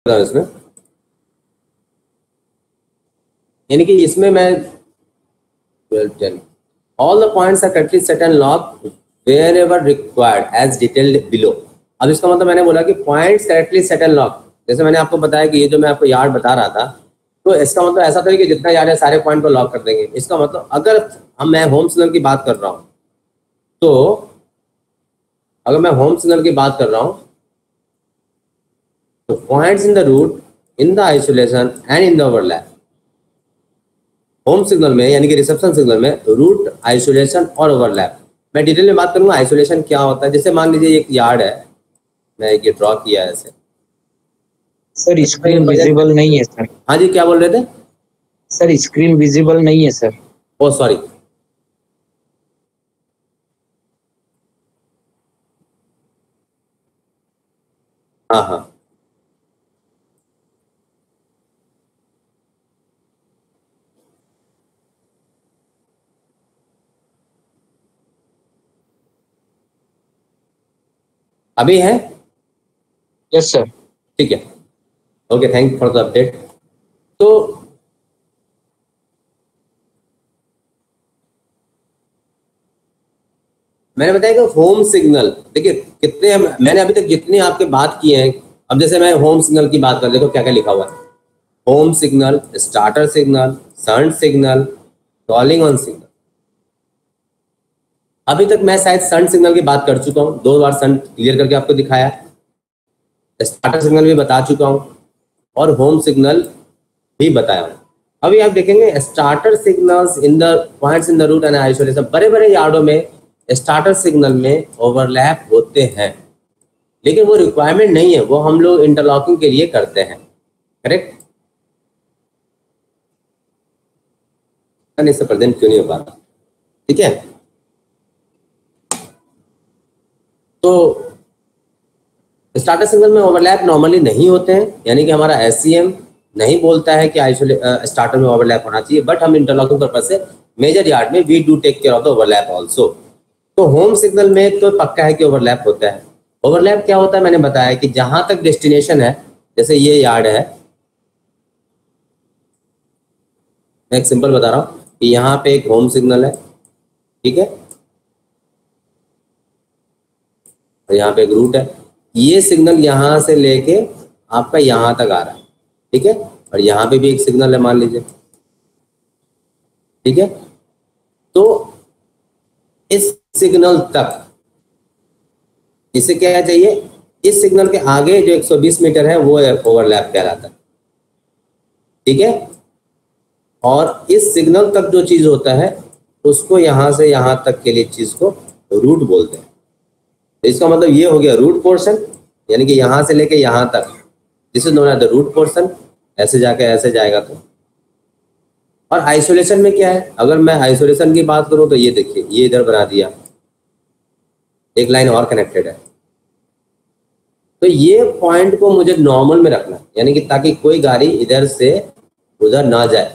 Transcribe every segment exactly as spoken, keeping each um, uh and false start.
इसमें यानी कि इसमें मैं all the points are correctly set and lock wherever required as detailed below. अब इसका मतलब मैंने बोला कि points correctly set and lock, जैसे मैंने आपको बताया कि ये जो मैं आपको यार्ड बता रहा था, तो इसका मतलब ऐसा था कि जितना यार्ड है सारे पॉइंट को लॉक कर देंगे। इसका मतलब अगर हम मैं होम सिग्नल की बात कर रहा हूँ, तो अगर मैं होम सिग्नल की बात कर रहा हूँ तो points in the route, in the isolation and in the overlap. Home signal में यानी कि रिसेप्शन सिग्नल में रूट, आइसोलेशन और ओवरलैप। मैं डिटेल में बात करूंगा आइसोलेशन क्या होता है। जैसे मान लीजिए एक यार्ड है, मैं एक ये ड्रॉ किया है ऐसे। सर स्क्रीन विजिबल नहीं है सर। हाँ जी, क्या बोल रहे थे सर? स्क्रीन विजिबल नहीं है सर। ओ सॉरी, हाँ हाँ अभी है। Yes sir. ठीक है, okay, thank you for the update. तो मैंने बताया कि होम सिग्नल, देखिए कितने मैंने अभी तक जितने आपके बात किए हैं, अब जैसे मैं होम सिग्नल की बात कर, देखो क्या क्या लिखा हुआ है। Home signal, starter signal, shunt signal, calling on signal. अभी तक मैं शायद शंट सिग्नल की बात कर चुका हूँ, दो बार शंट क्लियर करके आपको दिखाया। स्टार्टर सिग्नल भी बता चुका हूँ और होम सिग्नल भी बताया हूँ। अभी आप देखेंगे starter signals in the points in the route and isolation. बड़े बड़े यार्डों में स्टार्टर सिग्नल में ओवरलैप होते हैं, लेकिन वो रिक्वायरमेंट नहीं है, वो हम लोग इंटरलॉकिंग के लिए करते हैं। करेक्ट? इससे प्रेजेंट क्यों नहीं हो पाता? ठीक है, तो स्टार्टर सिग्नल में ओवरलैप नॉर्मली नहीं होते हैं, यानी कि हमारा एससीएम नहीं बोलता है कि आइसोले स्टार्टर में ओवरलैप होना चाहिए, बट हम इंटरलॉकिंग पर्पज से मेजर यार्ड में we do take care of the overlap also. तो होम सिग्नल में तो पक्का है कि ओवरलैप होता है। ओवरलैप क्या होता है मैंने बताया कि जहां तक डेस्टिनेशन है, जैसे ये यार्ड है, मैं एक सिंपल बता रहा हूँ कि यहाँ पे एक होम सिग्नल है, ठीक है, और यहाँ पे एक रूट है। ये सिग्नल यहाँ से लेके आपका यहाँ तक आ रहा है, ठीक है, और यहाँ पे भी एक सिग्नल है मान लीजिए, ठीक है। तो इस सिग्नल तक इसे क्या चाहिए, इस सिग्नल के आगे जो एक सौ बीस मीटर है वो ओवरलैप कहलाता है, ठीक है। और इस सिग्नल तक जो चीज होता है उसको यहाँ से यहाँ तक के लिए चीज को रूट बोलते हैं। तो इसका मतलब ये हो गया रूट पोर्शन, यानी कि यहाँ से लेके यहाँ तक, this is known as the route portion. ऐसे जाके ऐसे जाएगा तो। और आइसोलेशन में क्या है, अगर मैं आइसोलेशन की बात करूं तो ये देखिए, ये इधर बना दिया, एक लाइन और कनेक्टेड है। तो ये पॉइंट को मुझे नॉर्मल में रखना, यानी कि ताकि कोई गाड़ी इधर से उधर ना जाए,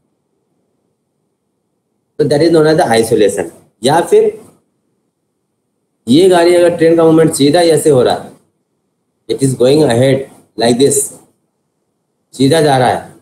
तो that is known as the isolation. या फिर ये गाड़ी अगर ट्रेन का मूवमेंट सीधा ऐसे हो रहा है, it is going ahead like this, सीधा जा रहा है,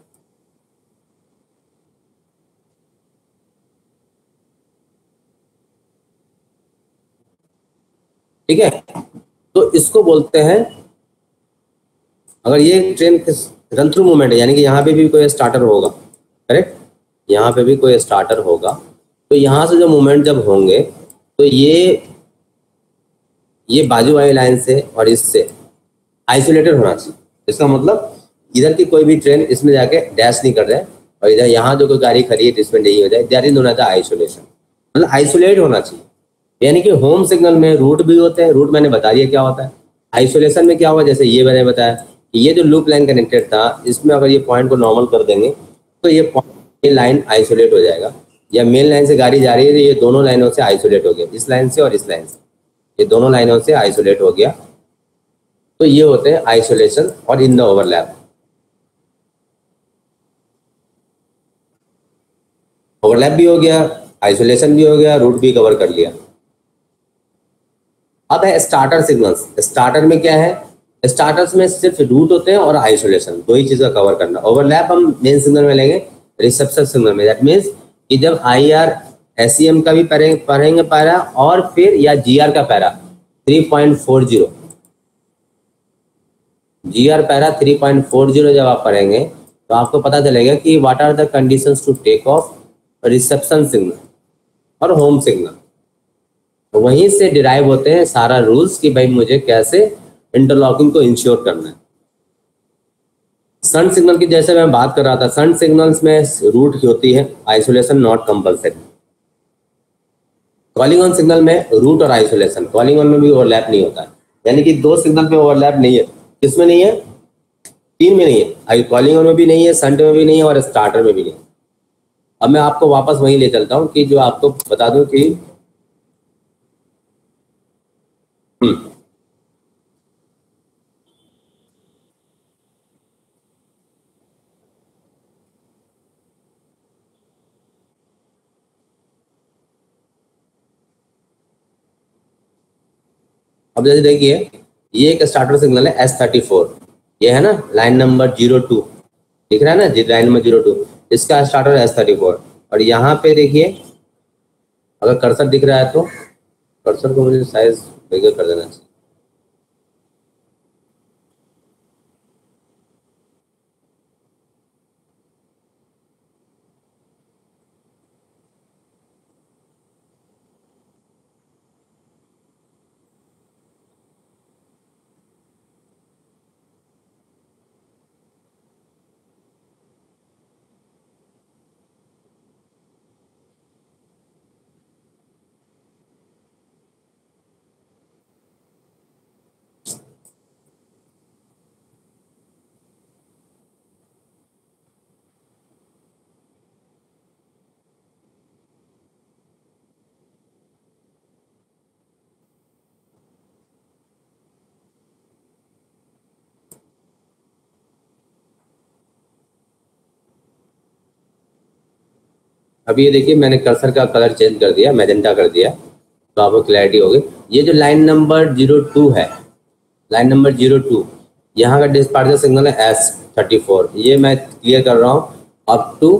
ठीक है, तो इसको बोलते हैं, अगर ये ट्रेन रन थ्रू मूवमेंट है, यानी कि यहाँ पे भी कोई स्टार्टर होगा, करेक्ट, यहाँ पे भी कोई स्टार्टर होगा, तो यहाँ से जो मूवमेंट जब होंगे तो ये ये बाजू वाली लाइन से और इससे आइसोलेटेड होना चाहिए। इसका मतलब इधर की कोई भी ट्रेन इसमें जाके डैश नहीं कर रहे हैं, और इधर यहाँ जो कोई गाड़ी खड़ी है तो इसमें नहीं हो जाए, that is known as the isolation. मतलब आइसोलेट होना चाहिए। यानी कि होम सिग्नल में रूट भी होते हैं, रूट मैंने बता दिया क्या होता है। आइसोलेशन में क्या होगा, जैसे ये मैंने बताया कि ये जो लूप लाइन कनेक्टेड था, इसमें अगर ये पॉइंट को नॉर्मल कर देंगे तो ये पॉइंट लाइन आइसोलेट हो जाएगा। या मेन लाइन से गाड़ी जा रही है तो ये दोनों लाइनों से आइसोलेट हो गया, इस लाइन से और इस लाइन से, ये दोनों लाइनों से आइसोलेट हो गया। तो ये होते हैं आइसोलेशन और इन द ओवरलैप। ओवरलैप भी हो गया, आइसोलेशन भी हो गया, रूट भी कवर कर लिया। अब है स्टार्टर सिग्नल्स। स्टार्टर में क्या है, स्टार्टर्स में सिर्फ रूट होते हैं और आइसोलेशन, दो ही चीज़ का कवर करना। ओवरलैप हम मेन सिग्नल में लेंगे, रिसेप्शन सिग्नल में। दैट मीन्स कि जब I R S C M का भी पढ़ेंगे पढ़ेंगे पैरा, और फिर या जी आर का para three point four zero, G R para three point four zero जब आप पढ़ेंगे तो आपको पता चलेगा कि what are the conditions to take off reception signal और होम सिग्नल। तो वहीं से डिराइव होते हैं सारा रूल्स कि भाई मुझे कैसे इंटरलॉकिंग को इंश्योर करना है। सन सिग्नल की जैसे मैं बात कर रहा था, सन सिग्नल्स में रूट होती है, isolation not compulsory. Calling on signal में रूट और आइसोलेशन, कॉलिंग ऑन में भी ओवरलैप नहीं होता है, यानी कि दो सिग्नल पे ओवरलैप नहीं है। किसमें नहीं है? तीन में नहीं है, आई कॉलिंग ऑन में भी नहीं है, संट में भी नहीं है और स्टार्टर में भी नहीं है। अब मैं आपको वापस वहीं ले चलता हूं कि जो आपको बता दूं कि हम्म अब जैसे देखिए, ये एक स्टार्टर सिग्नल है एस थर्टी फोर, ये है ना लाइन नंबर जीरो टू, दिख रहा है ना जी, लाइन नंबर जीरो टू, इसका स्टार्टर एस थर्टी फोर। और यहाँ पे देखिए, अगर कर्सर दिख रहा है तो कर्सर को मुझे साइज बिगर कर देना चाहिए। अभी ये देखिए, मैंने कर्सर का कलर चेंज कर दिया, मैजेंटा कर दिया, तो आपको क्लैरिटी होगी। ये जो लाइन नंबर जीरो टू है, लाइन नंबर जीरो टू, यहाँ का डिस्पार्चर सिग्नल है एस थर्टी फोर। ये मैं क्लियर कर रहा हूँ अप टू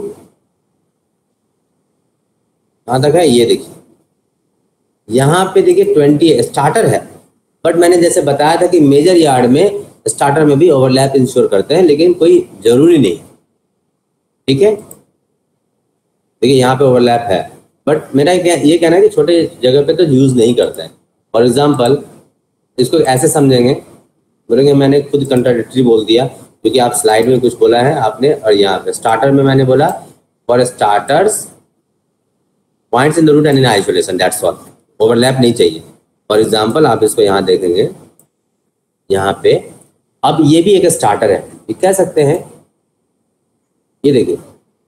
कहाँ तक है, ये देखिए यहाँ पे देखिए ट्वेंटी स्टार्टर है, बट मैंने जैसे बताया था कि मेजर यार्ड में स्टार्टर में भी ओवरलैप इंश्योर करते हैं, लेकिन कोई जरूरी नहीं, ठीक है। देखिए यहाँ पे ओवरलैप है, बट मेरा ये कहना है कि छोटे जगह पे तो यूज़ नहीं करते हैं। फॉर एग्जांपल इसको ऐसे समझेंगे, बोलेंगे मैंने खुद कंट्राडिक्टरी बोल दिया, क्योंकि आप स्लाइड में कुछ बोला है आपने, और यहाँ पे स्टार्टर में मैंने बोला for starters points in the route and in isolation, that's all, overlap नहीं चाहिए। फॉर एग्जाम्पल आप इसको यहाँ देखेंगे, यहाँ पे अब ये भी एक स्टार्टर है, ये कह सकते हैं, ये देखिए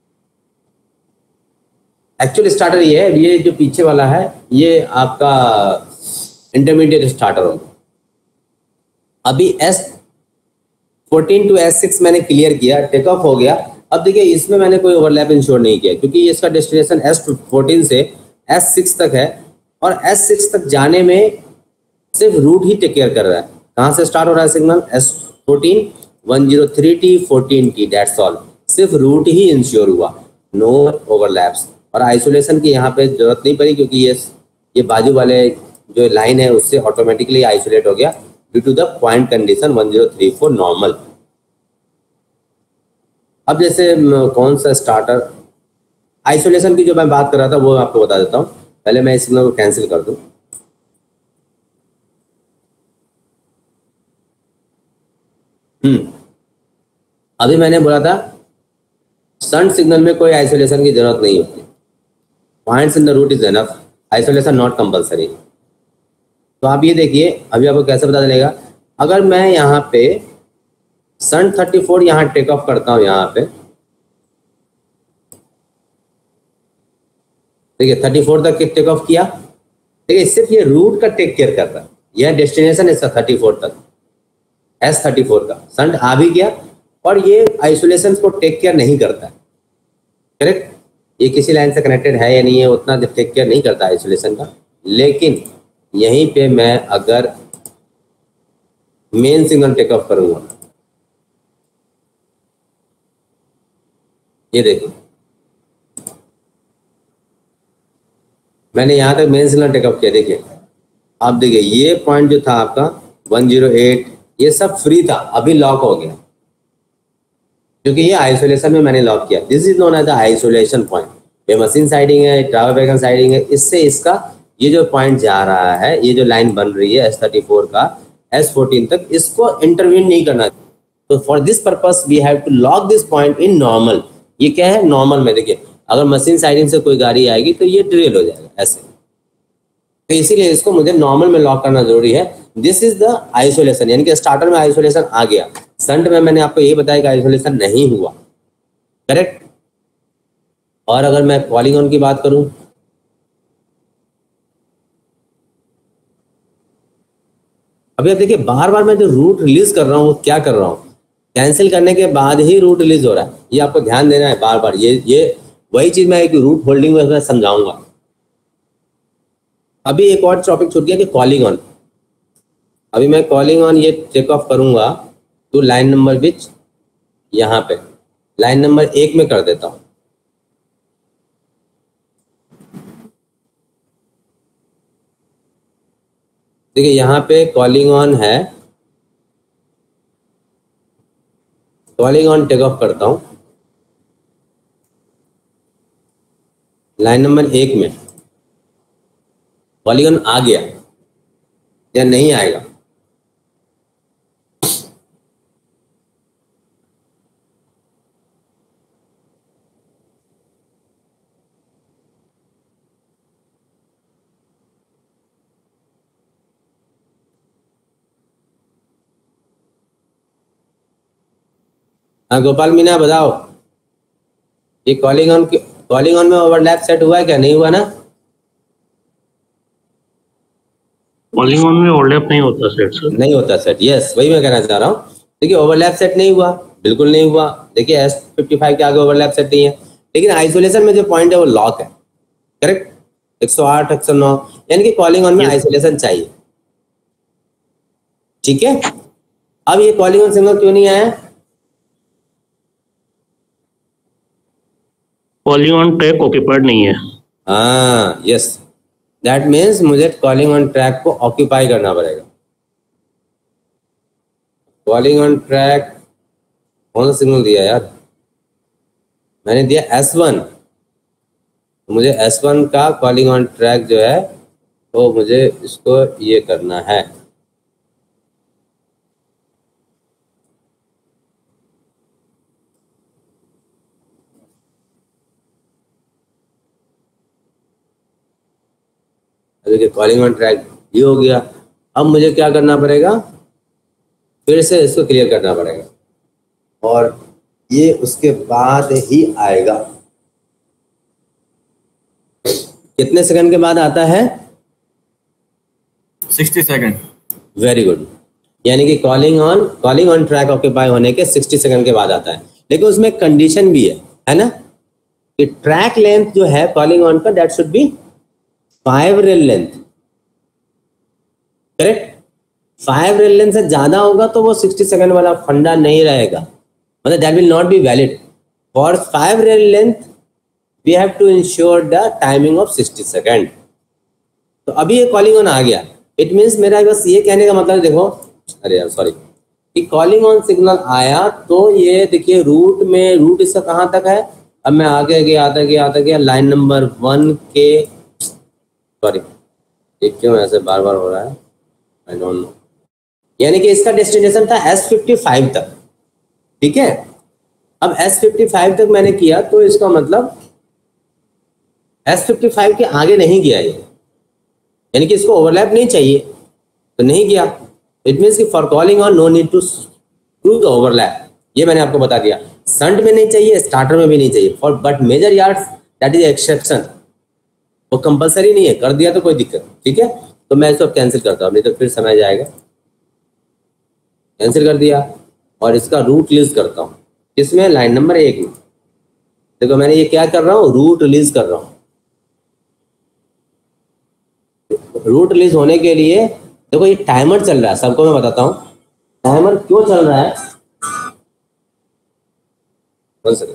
एक्चुअल स्टार्टर ये है, ये जो पीछे वाला है ये आपका इंटरमीडिएट स्टार्टर होगा। अभी S fourteen to S six मैंने क्लियर किया, टेक ऑफ हो गया। अब देखिए इसमें मैंने कोई ओवरलैप इंश्योर नहीं किया, क्योंकि इसका डेस्टिनेशन एस फोर्टीन से एस सिक्स तक है, और एस सिक्स तक जाने में सिर्फ रूट ही टेक केयर कर रहा है। कहाँ से स्टार्ट हो रहा है signal? S fourteen one zero three T fourteen T, that's all, सिर्फ रूट ही इंश्योर हुआ, नो ओवरलैप्स। और आइसोलेशन की यहाँ पे जरूरत नहीं पड़ी, क्योंकि ये ये बाजू वाले जो लाइन है उससे ऑटोमेटिकली आइसोलेट हो गया due to the point condition one zero three four normal. अब जैसे कौन सा स्टार्टर आइसोलेशन की जो मैं बात कर रहा था वो आपको बता देता हूँ। पहले मैं इस सिग्नल को कैंसिल कर दूं। हम्म अभी मैंने बोला था शंट सिग्नल में कोई आइसोलेशन की जरूरत नहीं होती, points in the route is enough, isolation not compulsory. तो आप ये देखिए, अभी आपको कैसे पता चलेगा, अगर मैं यहाँ पे सन थर्टी फोर यहाँ टेक ऑफ करता हूँ, यहाँ पे देखिए थर्टी फोर तक टेक ऑफ किया, देखिए सिर्फ ये रूट का टेक केयर कर रहा है, यह डेस्टिनेशन इसका थर्टी फोर तक, एस थर्टी फोर का संट आ भी गया, और ये आइसोलेशन को टेक केयर नहीं करता है, करेक्ट। ये किसी लाइन से कनेक्टेड है या नहीं है उतना टेक केयर नहीं करता आइसोलेशन का। लेकिन यहीं पे मैं अगर मेन सिग्नल टेक ऑफ करूंगा। ये देखो मैंने यहां तक मेन सिग्नल टेक ऑफ किया। देखिए आप देखिए ये पॉइंट जो था आपका वन ज़ीरो एट ये सब फ्री था, अभी लॉक हो गया क्योंकि ये आइसोलेशन में मैंने लॉक किया। This is known as the isolation point. ये मशीन साइडिंग है, ट्रैवल वैगन साइडिंग है, इससे इसका ये जो पॉइंट जा रहा है, ये जो लाइन बन रही है एस थर्टी फोर का एस फोर्टीन तक, इसको इंटरवीन नहीं करना। तो for this purpose we have to lock this point in normal. ये क्या है नॉर्मल में, देखिए अगर मशीन साइडिंग से कोई गाड़ी आएगी तो ये ड्रिल हो जाएगा ऐसे, तो इसीलिए इसको मुझे नॉर्मल में लॉक करना जरूरी है। दिस इज द आइसोलेशन, यानी कि स्टार्टर में आइसोलेशन आ गया, संट में मैंने आपको ये बताया कि आइसोलेशन नहीं हुआ, करेक्ट। और अगर मैं कॉलिंग ऑन की बात करूं, अभी आप देखिए बार बार मैं जो रूट रिलीज कर रहा हूं वो क्या कर रहा हूं, कैंसिल करने के बाद ही रूट रिलीज हो रहा है, ये आपको ध्यान देना है बार बार। ये ये वही चीज मैं एक रूट होल्डिंग में समझाऊंगा। अभी एक और टॉपिक छूट गया कि कॉलिंग ऑन। अभी मैं कॉलिंग ऑन ये टेक ऑफ करूंगा तो लाइन नंबर विच यहाँ पे लाइन नंबर एक में कर देता हूं। देखिए यहाँ पे कॉलिंग ऑन है, कॉलिंग ऑन टेक ऑफ करता हूं लाइन नंबर एक में। कॉलिंग ऑन आ गया या नहीं आएगा, हाँ गोपाल मीना बताओ, ये कॉलिंग ऑन कॉलिंग ऑन में ओवरलैप सेट हुआ है क्या, नहीं हुआ ना? कॉलिंग ऑन में ओवरलैप नहीं होता सेट सर, नहीं होता सेट, यस वही मैं कहना चाह रहा हूँ। देखिए ओवरलैप सेट नहीं हुआ, बिल्कुल नहीं हुआ। देखिए एस फिफ्टी फाइव के आगे ओवरलैप सेट नहीं है, लेकिन आइसोलेशन में जो पॉइंट है वो लॉक है, करेक्ट। एक सौ आठ एक सौ नौ, यानी कि कॉलिंग ऑन में आइसोलेशन चाहिए, ठीक है। अब ये कॉलिंग ऑन सिग्नल क्यों नहीं आया? कॉलिंग ऑन ट्रैक ऑक्यूपाइड नहीं है। हाँ यस, दैट मीन्स मुझे कॉलिंग ऑन ट्रैक को ऑक्यूपाई करना पड़ेगा। कॉलिंग ऑन ट्रैक कौन सा सिग्नल दिया यार, मैंने दिया एस वन। मुझे एस वन का कॉलिंग ऑन ट्रैक जो है वो मुझे इसको ये करना है। देखिए कॉलिंग ऑन ट्रैक ये हो गया। अब मुझे क्या करना पड़ेगा, फिर से इसको क्लियर करना पड़ेगा और ये उसके बाद ही आएगा। कितने सेकंड के बाद आता है? Sixty second. वेरी गुड, यानी कि calling on calling on track occupy होने के सिक्सटी सेकंड के बाद आता है। लेकिन उसमें कंडीशन भी है, है ना, कि ट्रैक लेंथ जो है कॉलिंग ऑन का that should be five rail length, correct. Five rail length से ज्यादा होगा तो वो सिक्सटी सेकंड वाला फंडा नहीं रहेगा, मतलब that will not be valid. For five rail length we have to ensure the timing of sixty second. तो अभी ये कॉलिंग ऑन आ गया, इट मीन्स मेरा बस ये कहने का मतलब देखो, अरे यार सॉरी, कि कॉलिंग ऑन सिग्नल आया तो ये देखिए रूट में, रूट इसका कहाँ तक है, अब मैं आगे गया आता गया आता गया लाइन नंबर वन के, सॉरी ये क्यों ऐसे बार बार हो रहा है, आई डोंट नो। यानी कि इसका डेस्टिनेशन था एस फिफ्टी फाइव तक, ठीक है। अब एस फिफ्टी फाइव तक मैंने किया तो इसका मतलब एस फिफ्टी फाइव के आगे नहीं गया ये, यानी कि इसको ओवरलैप नहीं चाहिए तो नहीं किया। इट मीन्स कि for calling on no need to do the overlap, ये मैंने आपको बता दिया। संट में नहीं चाहिए, स्टार्टर में भी नहीं चाहिए, for but major yards that is exception, वो कंपलसरी नहीं है, कर दिया तो कोई दिक्कत, ठीक है। तो मैं इसको कैंसिल करता हूँ, नहीं तो फिर समय जाएगा। कैंसिल कर दिया और इसका रूट रिलीज करता हूँ, इसमें लाइन नंबर एक में। देखो मैंने ये क्या कर रहा हूँ, रूट रिलीज कर रहा हूँ। रूट रिलीज होने के लिए देखो ये टाइमर चल रहा है, सबको मैं बताता हूँ। टाइमर क्यों चल रहा है, बोल सकते।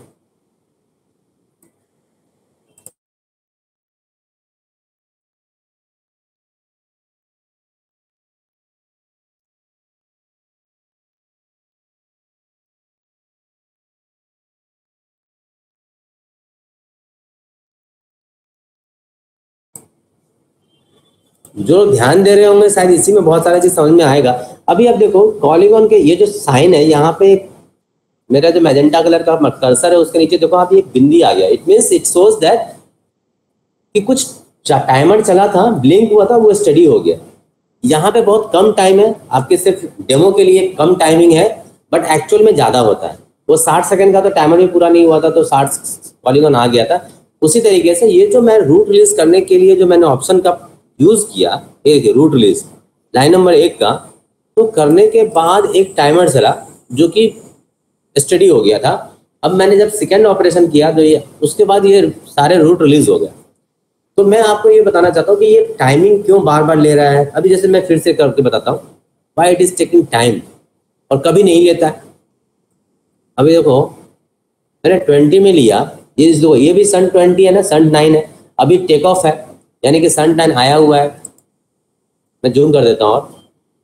जो ध्यान दे रहे होंगे शायद इसी में बहुत सारा चीज समझ में आएगा। अभी आप देखो पॉलीगॉन के ये जो साइन है, यहाँ पे मेरा जो मैजेंटा कलर का कर्सर है उसके नीचे देखो आप, ये बिंदी आ गया। It means it shows that कि कुछ टाइमर चला था, ब्लिंक हुआ था, वो स्टडी हो गया। यहाँ पे बहुत कम टाइम है, आपके सिर्फ डेमो के लिए कम टाइमिंग है, बट एक्चुअल में ज्यादा होता है। वो साठ सेकंड का तो टाइमर भी पूरा नहीं हुआ था, तो साठ पॉलीगॉन आ गया था। उसी तरीके से ये जो मैं रूट रिलीज करने के लिए जो मैंने ऑप्शन का यूज किया, एक रूट रिलीज लाइन नंबर एक का, तो करने के बाद एक टाइमर चला जो कि स्टडी हो गया था। अब मैंने जब सेकेंड ऑपरेशन किया तो ये उसके बाद ये सारे रूट रिलीज हो गया। तो मैं आपको ये बताना चाहता हूँ कि ये टाइमिंग क्यों बार बार ले रहा है। अभी जैसे मैं फिर से करके बताता हूँ, why it is taking time, और कभी नहीं लेता है। अभी देखो मैंने ट्वेंटी में लिया, ये देखो ये भी सन ट्वेंटी है ना, सन नाइन है, अभी टेक ऑफ है, यानी कि सन नाइन आया हुआ है। मैं जूम कर देता हूँ और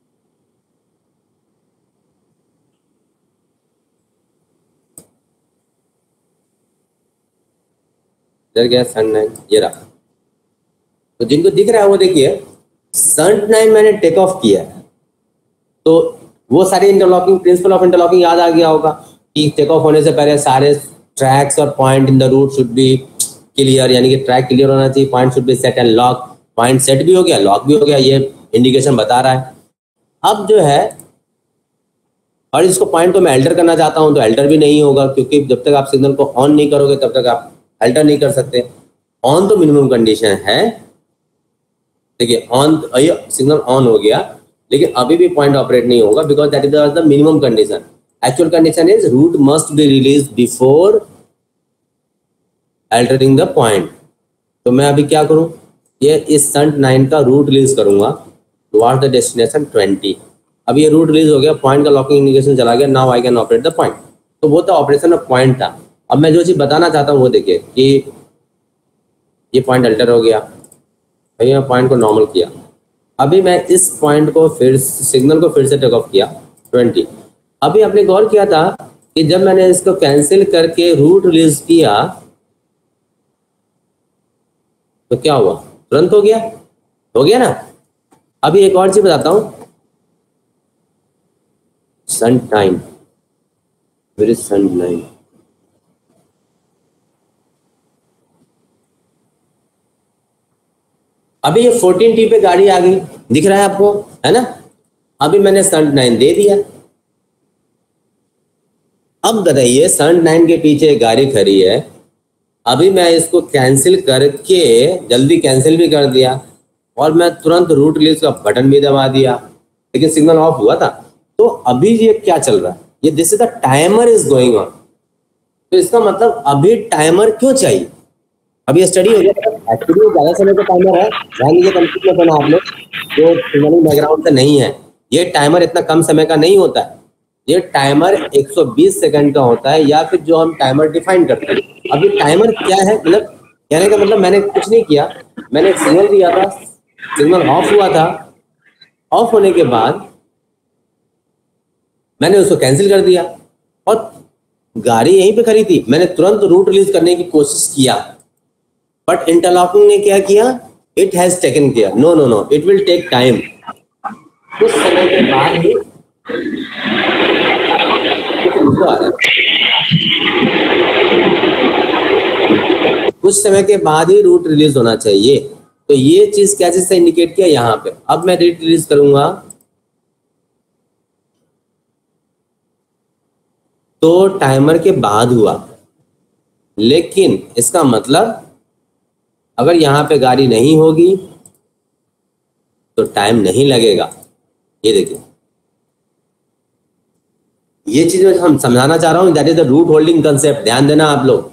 इधर गया सन नाइन, ये रहा। तो जिनको दिख रहा है वो देखिए, सन नाइन मैंने टेक ऑफ किया है, तो वो सारे इंटरलॉकिंग, प्रिंसिपल ऑफ इंटरलॉकिंग याद आ गया होगा कि टेक ऑफ होने से पहले सारे ट्रैक्स और point in the route should be clear, यानी कि ट्रैक क्लियर होना चाहिए, point should be set and lock. Point set भी हो गया, लॉक भी हो गया, ये इंडिकेशन बता रहा है। अब जो है, और इसको पॉइंट को मैं अल्टर करना चाहता हूं तो अल्टर भी नहीं होगा, क्योंकि जब तक आप सिग्नल को ऑन नहीं करोगे तब तक आप अल्टर नहीं कर सकते। ऑन तो मिनिमम कंडीशन है, देखिए ऑन, ये सिग्नल ऑन हो गया, लेकिन अभी भी पॉइंट ऑपरेट नहीं होगा, because that is the minimum condition. Actual condition is route must be release before altering the point. तो मैं अभी क्या करूं, ये इस सन नाइन का रूट रिलीज करूंगा टुवर्ड्स द डेस्टिनेशन ट्वेंटी। अब ये रूट रिलीज हो गया, पॉइंट का लॉकिंग इंडिकेशन चला गया, now I can operate the point. तो वो तो ऑपरेशन ऑफ पॉइंट था। अब मैं जो चीज बताना चाहता हूँ वो देखिए कि ये पॉइंट अल्टर हो गया, भैया पॉइंट को नॉर्मल किया। अभी मैं इस पॉइंट को फिर सिग्नल को फिर से टेक ऑफ किया ट्वेंटी। अभी आपने गौर किया था कि जब मैंने इसको कैंसिल करके रूट रिलीज किया तो क्या हुआ, तुरंत हो गया, हो गया ना। अभी एक और चीज बताता हूं, S time, where is S nine, अभी ये फोर्टीन टी पे गाड़ी आ गई, दिख रहा है आपको, है ना। अभी मैंने सन नाइन दे दिया। अब बताइए सन नाइन के पीछे एक गाड़ी खड़ी है, अभी मैं इसको कैंसिल करके जल्दी कैंसिल भी कर दिया और मैं तुरंत रूट रिलीज का बटन भी दबा दिया, लेकिन सिग्नल ऑफ हुआ था। तो अभी ये क्या चल रहा है, ये this is the timer is going on. तो इसका मतलब अभी टाइमर क्यों चाहिए, अभी स्टडी हो गया। एक्चुअली ज्यादा समय का टाइमर है, ध्यान दीजिए, कंप्यूटर में बना आप लोग जो सिग्नलिंग बैकग्राउंड से नहीं है, ये टाइमर इतना कम समय का नहीं होता है। ये टाइमर एक सौ बीस सेकंड का होता है, या फिर जो हम टाइमर डिफाइन करते हैं। अभी टाइमर क्या है, मतलब कहने का मतलब मैंने कुछ नहीं किया, मैंने एक सिग्नल दिया था, सिग्नल ऑफ हुआ था, ऑफ होने के बाद मैंने उसको कैंसिल कर दिया और गाड़ी यहीं पे खड़ी थी, मैंने तुरंत रूट रिलीज करने की कोशिश किया, बट इंटरलॉकिंग ने क्या किया, it has taken care, no no no it will take time. कुछ समय के बाद ही आ रहा है, कुछ समय के बाद ही रूट रिलीज होना चाहिए। तो ये चीज क्या चीज से इंडिकेट किया यहाँ पे। अब मैं रूट रिलीज करूंगा तो टाइमर के बाद हुआ, लेकिन इसका मतलब अगर यहाँ पे गाड़ी नहीं होगी तो टाइम नहीं लगेगा। ये देखिए, ये चीज हम समझाना चाह रहा हूं, that is the route holding concept. ध्यान देना आप लोग।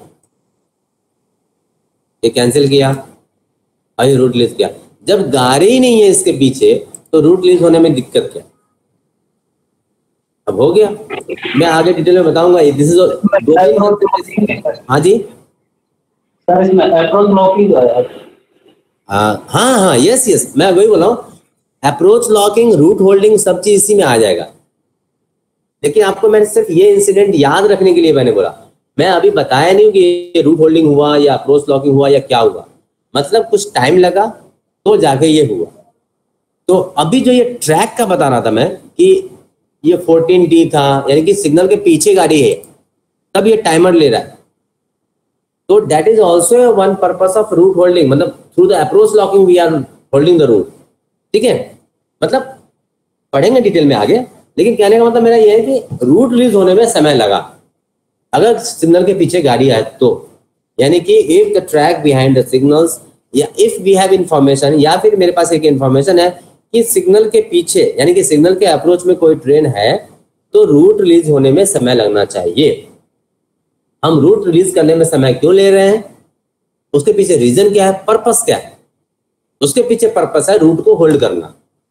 ये कैंसिल किया, अभी रूट रिलीज किया। जब गाड़ी ही नहीं है इसके पीछे तो रूट रिलीज होने में दिक्कत क्या, अब हो गया, मैं आगे डिटेल में बताऊंगा। दिस इज हाँ जी सर, इसमें अप्रोच लॉकिंग है। हाँ हाँ हाँ यस यस, मैं वही बोला हूँ, अप्रोच लॉकिंग, रूट होल्डिंग, सब चीज इसी में आ जाएगा। लेकिन आपको मैंने सिर्फ ये इंसिडेंट याद रखने के लिए मैंने बोला, मैं अभी बताया नहीं कि ये रूट होल्डिंग हुआ या अप्रोच लॉकिंग हुआ या क्या हुआ, मतलब कुछ टाइम लगा तो जाके ये हुआ। तो अभी जो ये ट्रैक का बता रहा था मैं कि ये फोर्टीन टी था, यानी कि सिग्नल के पीछे गाड़ी है, तब ये टाइमर ले रहा है। तो that is also one purpose of route holding, मतलब through the approach locking we are holding the route. ठीक है, मतलब पढ़ेंगे डिटेल में आगे, लेकिन कहने का मतलब मेरा ये है कि रूट रिलीज होने में समय लगा अगर सिग्नल के पीछे गाड़ी है तो, यानी कि if the track behind the signals, या इफ वी हैव इंफॉर्मेशन, या फिर मेरे पास एक इंफॉर्मेशन है कि सिग्नल के पीछे यानी कि सिग्नल के अप्रोच में कोई ट्रेन है, तो रूट रिलीज होने में समय लगना चाहिए। हम रूट रिलीज करने में समय क्यों ले रहे हैं, उसके पीछे रीजन क्या है, पर्पस क्या है? उसके पीछे पर्पस है रूट को होल्ड करना।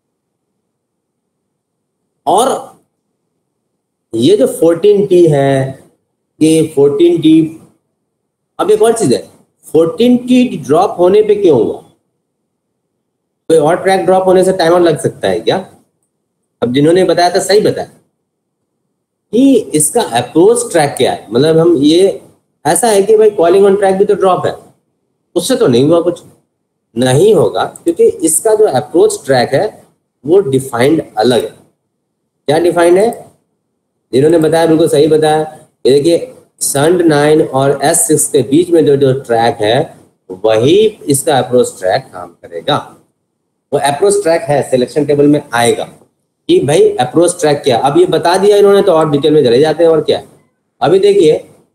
और ये जो फोर्टीन टी है, कि फोर्टीन टी, अब एक और चीज है, फोर्टीन टी ड्रॉप होने पे क्यों हुआ? कोई और ट्रैक ड्रॉप होने से टाइमर लग सकता है क्या? अब जिन्होंने बताया था सही बताया कि इसका अप्रोच ट्रैक क्या है, मतलब हम ये ऐसा है कि भाई कॉलिंग ऑन ट्रैक भी तो ड्रॉप है, उससे तो नहीं हुआ कुछ, नहीं होगा, क्योंकि इसका जो अप्रोच ट्रैक है वो डिफाइंड अलग है। क्या डिफाइंड है? जिन्होंने बताया बिल्कुल सही बताया। ये देखिए संड नाइन और एस सिक्स के बीच में जो जो ट्रैक है वही इसका अप्रोच ट्रैक काम करेगा। वो अप्रोच ट्रैक है, सिलेक्शन टेबल में आएगा कि भाई अप्रोच ट्रैक क्या। अब ये बता दिया इन्होंने तो और डिटेल में चले जाते हैं। और क्या अभी देखिए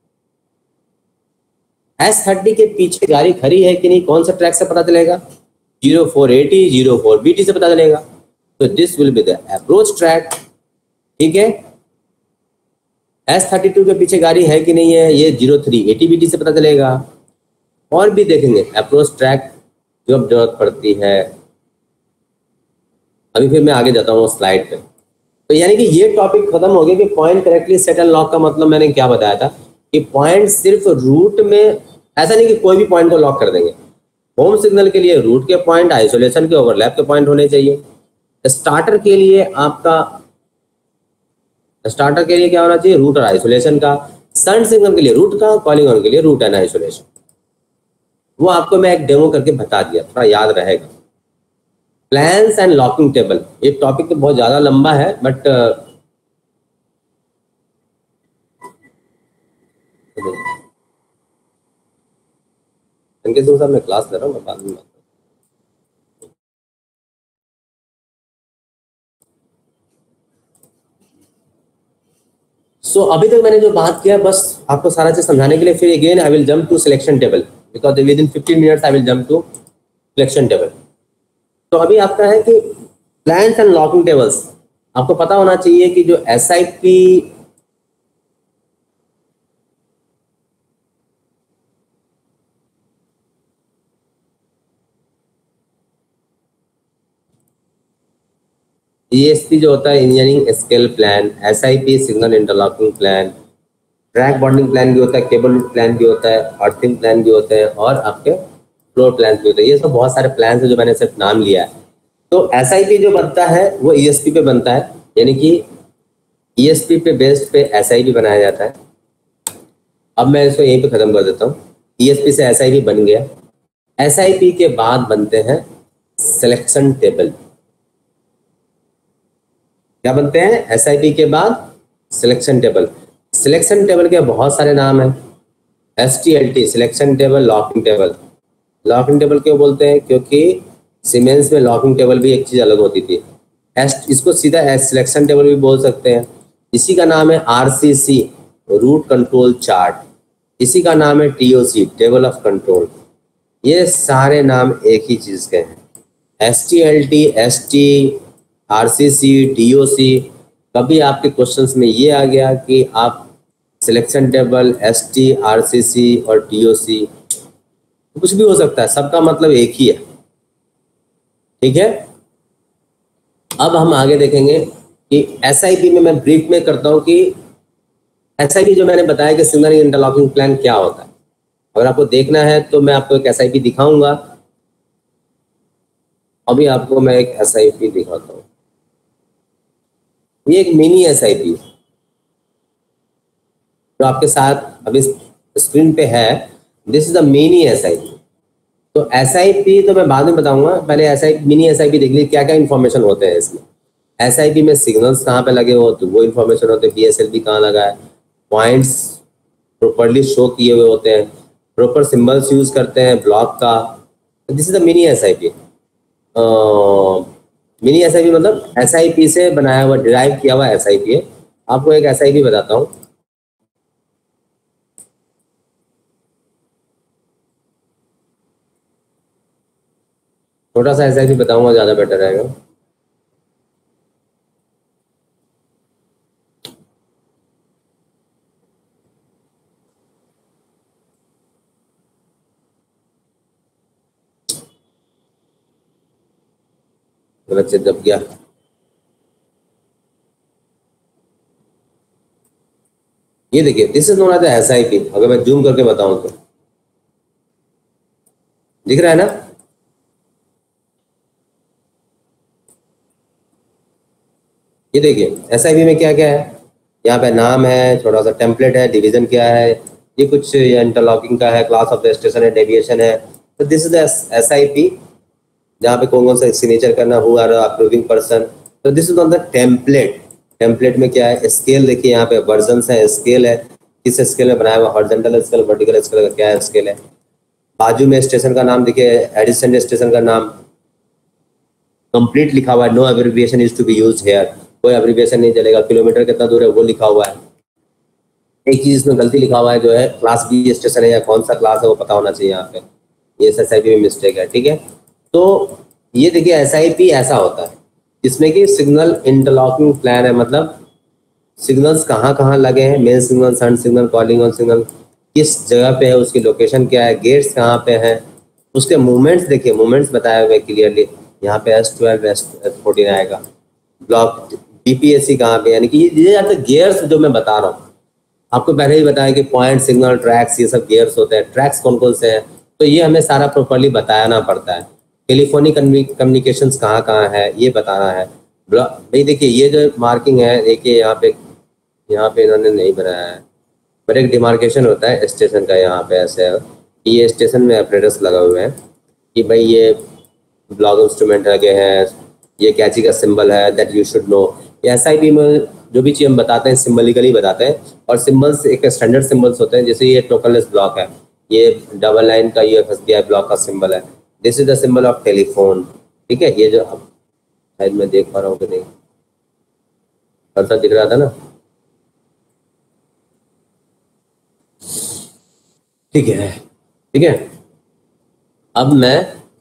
एस थर्टी के पीछे गाड़ी खड़ी है कि नहीं, कौन सा ट्रैक से पता चलेगा? Zero four AT, zero four BT से पता चलेगा। तो this will be the approach track. ठीक है, एस थर्टी टू के पीछे गाड़ी है कि नहीं है, ये जीरो थ्री एटी बीटी से पता चलेगा। और भी देखेंगे अप्रोच ट्रैक जब जरूरत पड़ती है। अभी फिर मैं आगे जाता हूँ स्लाइड पे। तो यानी कि ये टॉपिक खत्म हो गया कि point correctly set and lock का मतलब मैंने क्या बताया था कि पॉइंट सिर्फ रूट में, ऐसा नहीं कि कोई भी पॉइंट को लॉक कर देंगे। होम सिग्नल के लिए रूट के पॉइंट, आइसोलेशन के ओवरलैप के पॉइंट होने चाहिए। स्टार्टर के लिए आपका स्टार्टर के लिए क्या होना चाहिए? रूट और आइसोलेशन का। सन सिग्नल के लिए रूट का, कॉलिंग ऑन के लिए रूट एंड आइसोलेशन। वो आपको मैं एक डेमो करके बता दिया, थोड़ा याद रहेगा। प्लान्स एंड लॉकिंग टेबल, ये टॉपिक तो बहुत ज्यादा लंबा है, बट अंकित साहब मैं क्लास ले रहा हूँ, मैं बाद में। सो so, अभी तक मैंने जो बात किया बस आपको सारा चीज समझाने के लिए। फिर again I will jump to selection table because within fifteen minutes I will jump to selection table. तो अभी आपका है कि प्लान्स एंड लॉकिंग टेबल्स, आपको पता होना चाहिए कि जो S I P E S P जो होता है engineering scale plan, S I P signal interlocking plan, track bonding plan भी होता है, केबल प्लान भी होता है, अर्थिंग प्लान भी होते हैं, और आपके फ्लोर प्लान भी होते हैं। ये सब बहुत सारे प्लान है जो मैंने सिर्फ नाम लिया है। तो एस आई पी जो बनता है वो ई एस पी पे बनता है, यानी कि ई एस पी पे बेस्ड पे एस आई पी बनाया जाता है। अब मैं इसको यहीं पे खत्म कर देता हूँ। ई एस पी से एस आई पी बन गया। एस आई पी के बाद बनते हैं सिलेक्शन टेबल। क्या बनते हैं? एस आई पी के बाद सिलेक्शन टेबल। सिलेक्शन टेबल के बहुत सारे नाम हैं। S T L T selection table, locking table. Locking table क्यों बोलते हैं? क्योंकि सीमेंस में लॉकिंग टेबल भी एक चीज अलग होती थी। एस इसको सीधा एस सिलेक्शन टेबल भी बोल सकते हैं। इसी का नाम है R C C, route control chart. इसी का नाम है T O C, table of control. ये सारे नाम एक ही चीज के हैं। S T L T, S T, R C C, T O C. कभी आपके क्वेश्चंस में ये आ गया कि आप selection table, S T, R C C और टी ओ सी, कुछ भी हो सकता है, सबका मतलब एक ही है। ठीक है, अब हम आगे देखेंगे कि एसआईपी में मैं ब्रीफ में करता हूँ कि एसआईपी जो मैंने बताया कि सिग्नल इंटरलॉकिंग प्लान क्या होता है। अगर आपको देखना है तो मैं आपको एक एसआईपी दिखाऊंगा। अभी आपको मैं एक एसआईपी दिखाता हूँ। ये एक मिनी एसआईपी जो आपके साथ अभी स्क्रीन पे है। This is the mini SIP. तो एसआईपी तो मैं बाद में बताऊंगा, पहले एसआईपी मिनी एसआईपी देख लीजिए क्या क्या इन्फॉर्मेशन होते हैं इसमें। एसआईपी में सिग्नल्स कहाँ पे लगे हो तो वो इन्फॉर्मेशन होते हैं, बीएसएलबी कहाँ लगा है, पॉइंट्स प्रॉपर्ली शो किए हुए होते हैं, प्रॉपर सिंबल्स यूज करते हैं ब्लॉक का। This is the mini SIP. Mini SIP मतलब एसआईपी से बनाया हुआ, डिराइव किया हुआ एसआईपी है। आपको एक एसआईपी बताता हूँ। छोटा सा एसआईपी बताऊंगा, ज्यादा बेटर रहेगा। गलत से दब गया। ये देखिए, this is known as SIP. अगर मैं जूम करके बताऊं तो दिख रहा है ना। ये देखिए एसआईपी में क्या क्या है। यहाँ पे नाम है, छोटा सा टेम्पलेट है, डिवीजन क्या है, ये कुछ इंटरलॉकिंग का है, क्लास ऑफ द स्टेशन है, डेविएशन है। तो दिस इज द एसआईपी जहाँ पे कौन कौन सा सिग्नेचर करना, हु आर अप्रूविंग पर्सन। तो this is on the template. Template में क्या है, स्केल देखिए, यहाँ पे वर्जन्स है, स्केल है, किस स्केल में बनाया हुआ, हॉरिजॉन्टल स्केल, वर्टिकल स्केल का क्या स्केल है। बाजू में स्टेशन का नाम देखिए, एडिसन स्टेशन का नाम कंप्लीट लिखा हुआ है, no abbreviation is to be used here, कोई एब्रिविएशन नहीं चलेगा। किलोमीटर कितना दूर है वो लिखा हुआ है। एक चीज इसमें गलती लिखा हुआ है, जो है क्लास बी स्टेशन है या कौन सा क्लास है वो पता होना चाहिए यहाँ पे। ये एसआईपी में मिस्टेक है, ठीक है। तो ये देखिए एसआईपी ऐसा होता है जिसमें कि सिग्नल इंटरलॉकिंग प्लान है, मतलब सिग्नल्स कहाँ कहाँ लगे हैं, main signal, shunt signal, calling on signal किस जगह पे है, उसकी लोकेशन क्या है, गेट्स कहाँ पे हैं, उसके मूवमेंट्स देखिए, मूवमेंट्स बताए हुए क्लियरली। यहाँ पे एस ट्वेल्व एस फोर्टीन आएगा, ब्लॉक डीपीएससी कहाँ पे, यानी कि ये जाते गियर्स जो मैं बता रहा हूँ आपको पहले ही बताया कि पॉइंट, सिग्नल, ट्रैक्स, ये सब गियर्स होते हैं। ट्रैक्स कौन कौन से हैं तो ये हमें सारा प्रॉपर्ली बताना पड़ता है। टेलीफोनिक कम्युनिकेशंस कहाँ कहाँ है ये बताना है। भाई देखिए ये जो मार्किंग है, देखिए यहाँ पे, यहाँ पे इन्होंने नहीं बनाया है, पर एक डिमार्केशन होता है स्टेशन का। यहाँ पे ऐसे है कि ये स्टेशन में ऑपरेटर्स लगा हुए हैं कि भाई ये ब्लॉक इंस्ट्रूमेंट लगे हैं, ये कैची का सिंबल है, that you should know. SIP में जो भी चीज़ हम बताते हैं सिंबलिकली बताते हैं, और सिंबल्स एक स्टैंडर्ड सिंबल्स होते हैं। जैसे ये टोकनलेस ब्लॉक है, ये डबल लाइन का ये एसबीआई ब्लॉक का सिंबल है, this is the symbol of telephone, ठीक है। ये जो अब शायद मैं देख पा रहा हूँ कि नहीं, ऐसा दिख रहा था ना, ठीक है, ठीक है। अब मैं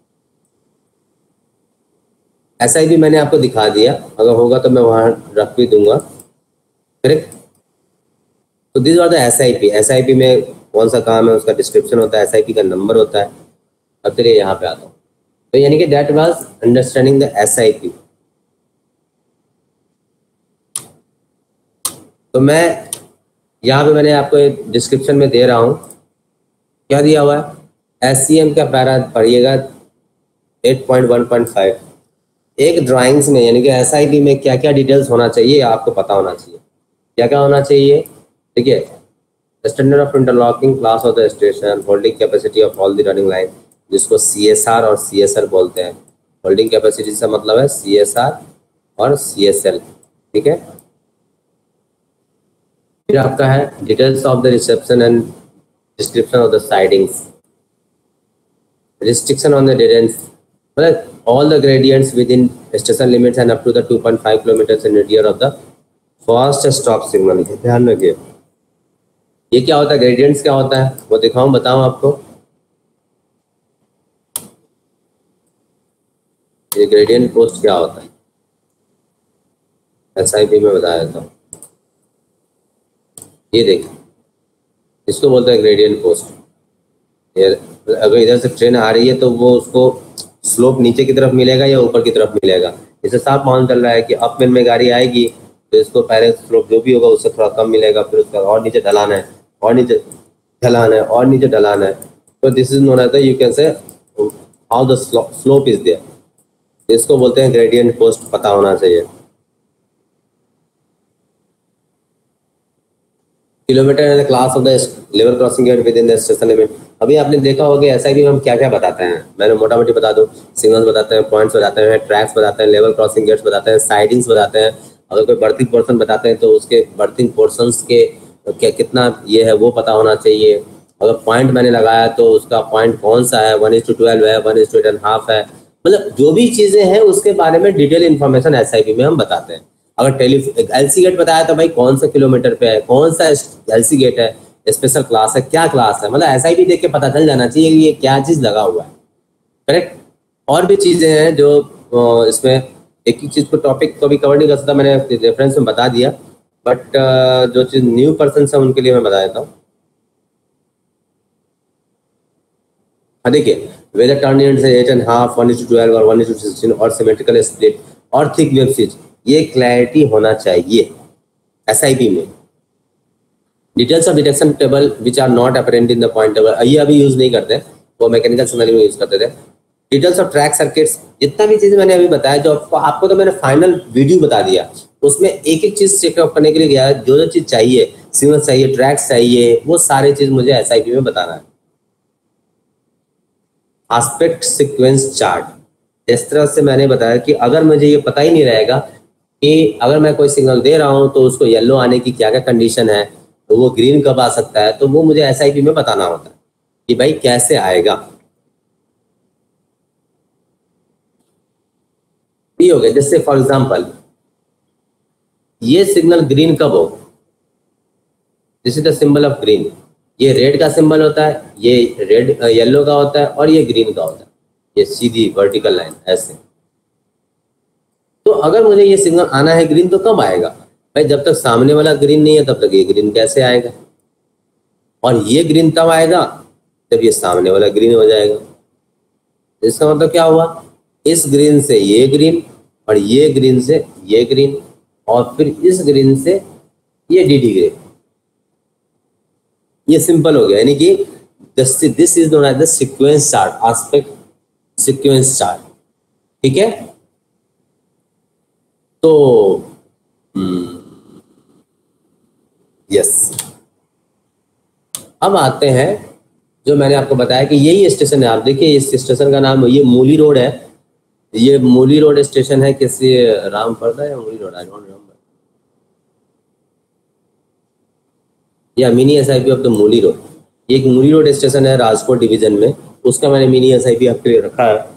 ऐसा ही भी मैंने आपको दिखा दिया, अगर होगा तो मैं वहां रख भी दूंगा, करेक्ट। तो this are the SIP. SIP में कौन सा काम है उसका डिस्क्रिप्शन होता है, एसआईपी का नंबर होता है। अब चलिए यहाँ पे आता हूँ। तो यानी कि that was understanding the SIP. तो मैं यहाँ पे मैंने आपको डिस्क्रिप्शन में दे रहा हूँ, क्या दिया हुआ है, एससीएम का पैरा पढ़िएगा at point one point five. एक ड्राइंग्स में यानी कि एसआईपी में क्या क्या डिटेल्स होना चाहिए आपको पता होना चाहिए। क्या क्या होना चाहिए, देखिए, standard of interlocking, class of the station, holding capacity of all the running line, जिसको सीएसआर और सीएसएल बोलते हैं। होल्डिंग कैपेसिटी से मतलब है सीएसआर और सीएसएल, ठीक है। फिर आपका है details of the reception and description of the sidings, restriction on the distance, मतलब all the gradients within station limits and up to the two point five kilometers in the rear of the first stop signal। ध्यान रखिए ये क्या होता है, gradients क्या होता है वो दिखाऊं, बताऊं आपको। ये ग्रेडियंट पोस्ट क्या होता है एसआईपी में बताया था। ये देखिए इसको बोलते हैं ग्रेडियंट पोस्ट। अगर इधर से ट्रेन आ रही है तो वो उसको स्लोप नीचे की तरफ मिलेगा या ऊपर की तरफ मिलेगा, इसे साफ मालूम चल रहा है कि अप में गाड़ी आएगी तो इसको पहले स्लोप जो भी होगा उससे थोड़ा कम मिलेगा, फिर उसका और नीचे ढलान है, और नीचे ढलान है, और नीचे ढलान है। तो this is known as the, you can say how the slope is there. इसको बोलते हैं ग्रेडियंट पोस्ट, पता होना चाहिए। Kilometre and class of the level crossing gate within the station limit. अभी आपने देखा होगा एसआईबी में हम क्या क्या बताते हैं, मैंने मोटा मोटी बता दूं। सिग्नल्स बताते हैं, पॉइंट्स बताते हैं, ट्रैक्स बताते हैं, लेवल क्रॉसिंग गेट्स बताते हैं, साइडिंग्स बताते हैं। अगर कोई बर्थिंग पोर्शन बताते हैं तो उसके बर्थिंग पोर्शंस के क्या कितना ये है वो पता होना चाहिए। अगर पॉइंट मैंने लगाया तो उसका पॉइंट कौन सा है, वन इज टू ट्वेल्व है, one is to eight and half है, मतलब जो भी चीजें हैं उसके बारे में डिटेल इन्फॉर्मेशन एसआईबी में हम बताते हैं। अगर टेलीफोन एलसी गेट बताया तो भाई कौन सा किलोमीटर पे है, कौन सा एलसी गेट है, स्पेशल क्लास है, क्या क्लास है, मतलब एसआईबी देख के पता चल जाना चाहिए कि ये क्या चीज लगा हुआ है। करेक्ट। और भी चीजें हैं जो इसमें एक ही चीज को टॉपिक को भी कवर नहीं कर सकता, मैंने रेफरेंस में बता दिया, बट जो चीज न्यू पर्सन है उनके लिए मैं बता देता हूँ। हाँ देखिए, वेदर टर्नियंट से eight and half, one is to twelve और वन इज टू सिक्सटीन और सिमेट्रिकल स्प्लिट और थिक वेब स्विच, ये क्लैरिटी होना चाहिए एसआईबी में। Details of detection table which are not apparent in the point table, ये अभी यूज नहीं करते, वो मैकेनिकल सिग्नलिंग में यूज करते थे। डिटेल्स ऑफ ट्रैक सर्किट्स, जितना भी चीज मैंने अभी बताया, जो आपको आपको तो मैंने फाइनल वीडियो बता दिया, उसमें एक एक चीज चेकअप करने के लिए गया, जो जो चीज चाहिए, सिग्नल चाहिए, ट्रैक्स चाहिए, वो सारी चीज मुझे एसआईपी में बताना है। एस्पेक्ट सीक्वेंस चार्ट, इस तरह से मैंने बताया कि अगर मुझे ये पता ही नहीं रहेगा कि अगर मैं कोई सिग्नल दे रहा हूं तो उसको येलो आने की क्या क्या कंडीशन है, तो वो ग्रीन कब आ सकता है, तो वो मुझे एसआईपी में बताना होता है कि भाई कैसे आएगा। ये हो गया। जैसे फॉर एग्जांपल ये सिग्नल ग्रीन कब हो, this is the symbol of green, ये रेड का सिंबल होता है, ये रेड येलो का होता है और ये ग्रीन का होता है, ये सीधी वर्टिकल लाइन ऐसे। तो अगर मुझे ये सिग्नल आना है ग्रीन तो कब आएगा भाई, जब तक सामने वाला ग्रीन नहीं है तब तक ये ग्रीन कैसे आएगा, और ये ग्रीन तब आएगा जब ये सामने वाला ग्रीन हो जाएगा। इसका मतलब क्या हुआ, इस ग्रीन से ये ग्रीन और ये ग्रीन से ये ग्रीन और फिर इस ग्रीन से ये डीडी ग्रीन, ये सिंपल हो गया। यानी कि this is known as the sequence chart, aspect sequence chart. ठीक है, तो यस, अब आते हैं जो मैंने आपको बताया कि यही स्टेशन है। आप देखिए इस स्टेशन का नाम ये मूली रोड है, ये मूली रोड स्टेशन है, किसी रामपुर है या Muli road, I don't remember, या mini SIP of the Muli road. एक मूली रोड स्टेशन है राजकोट डिवीजन में, उसका मैंने मिनी एसआईपी आपके लिए रखा है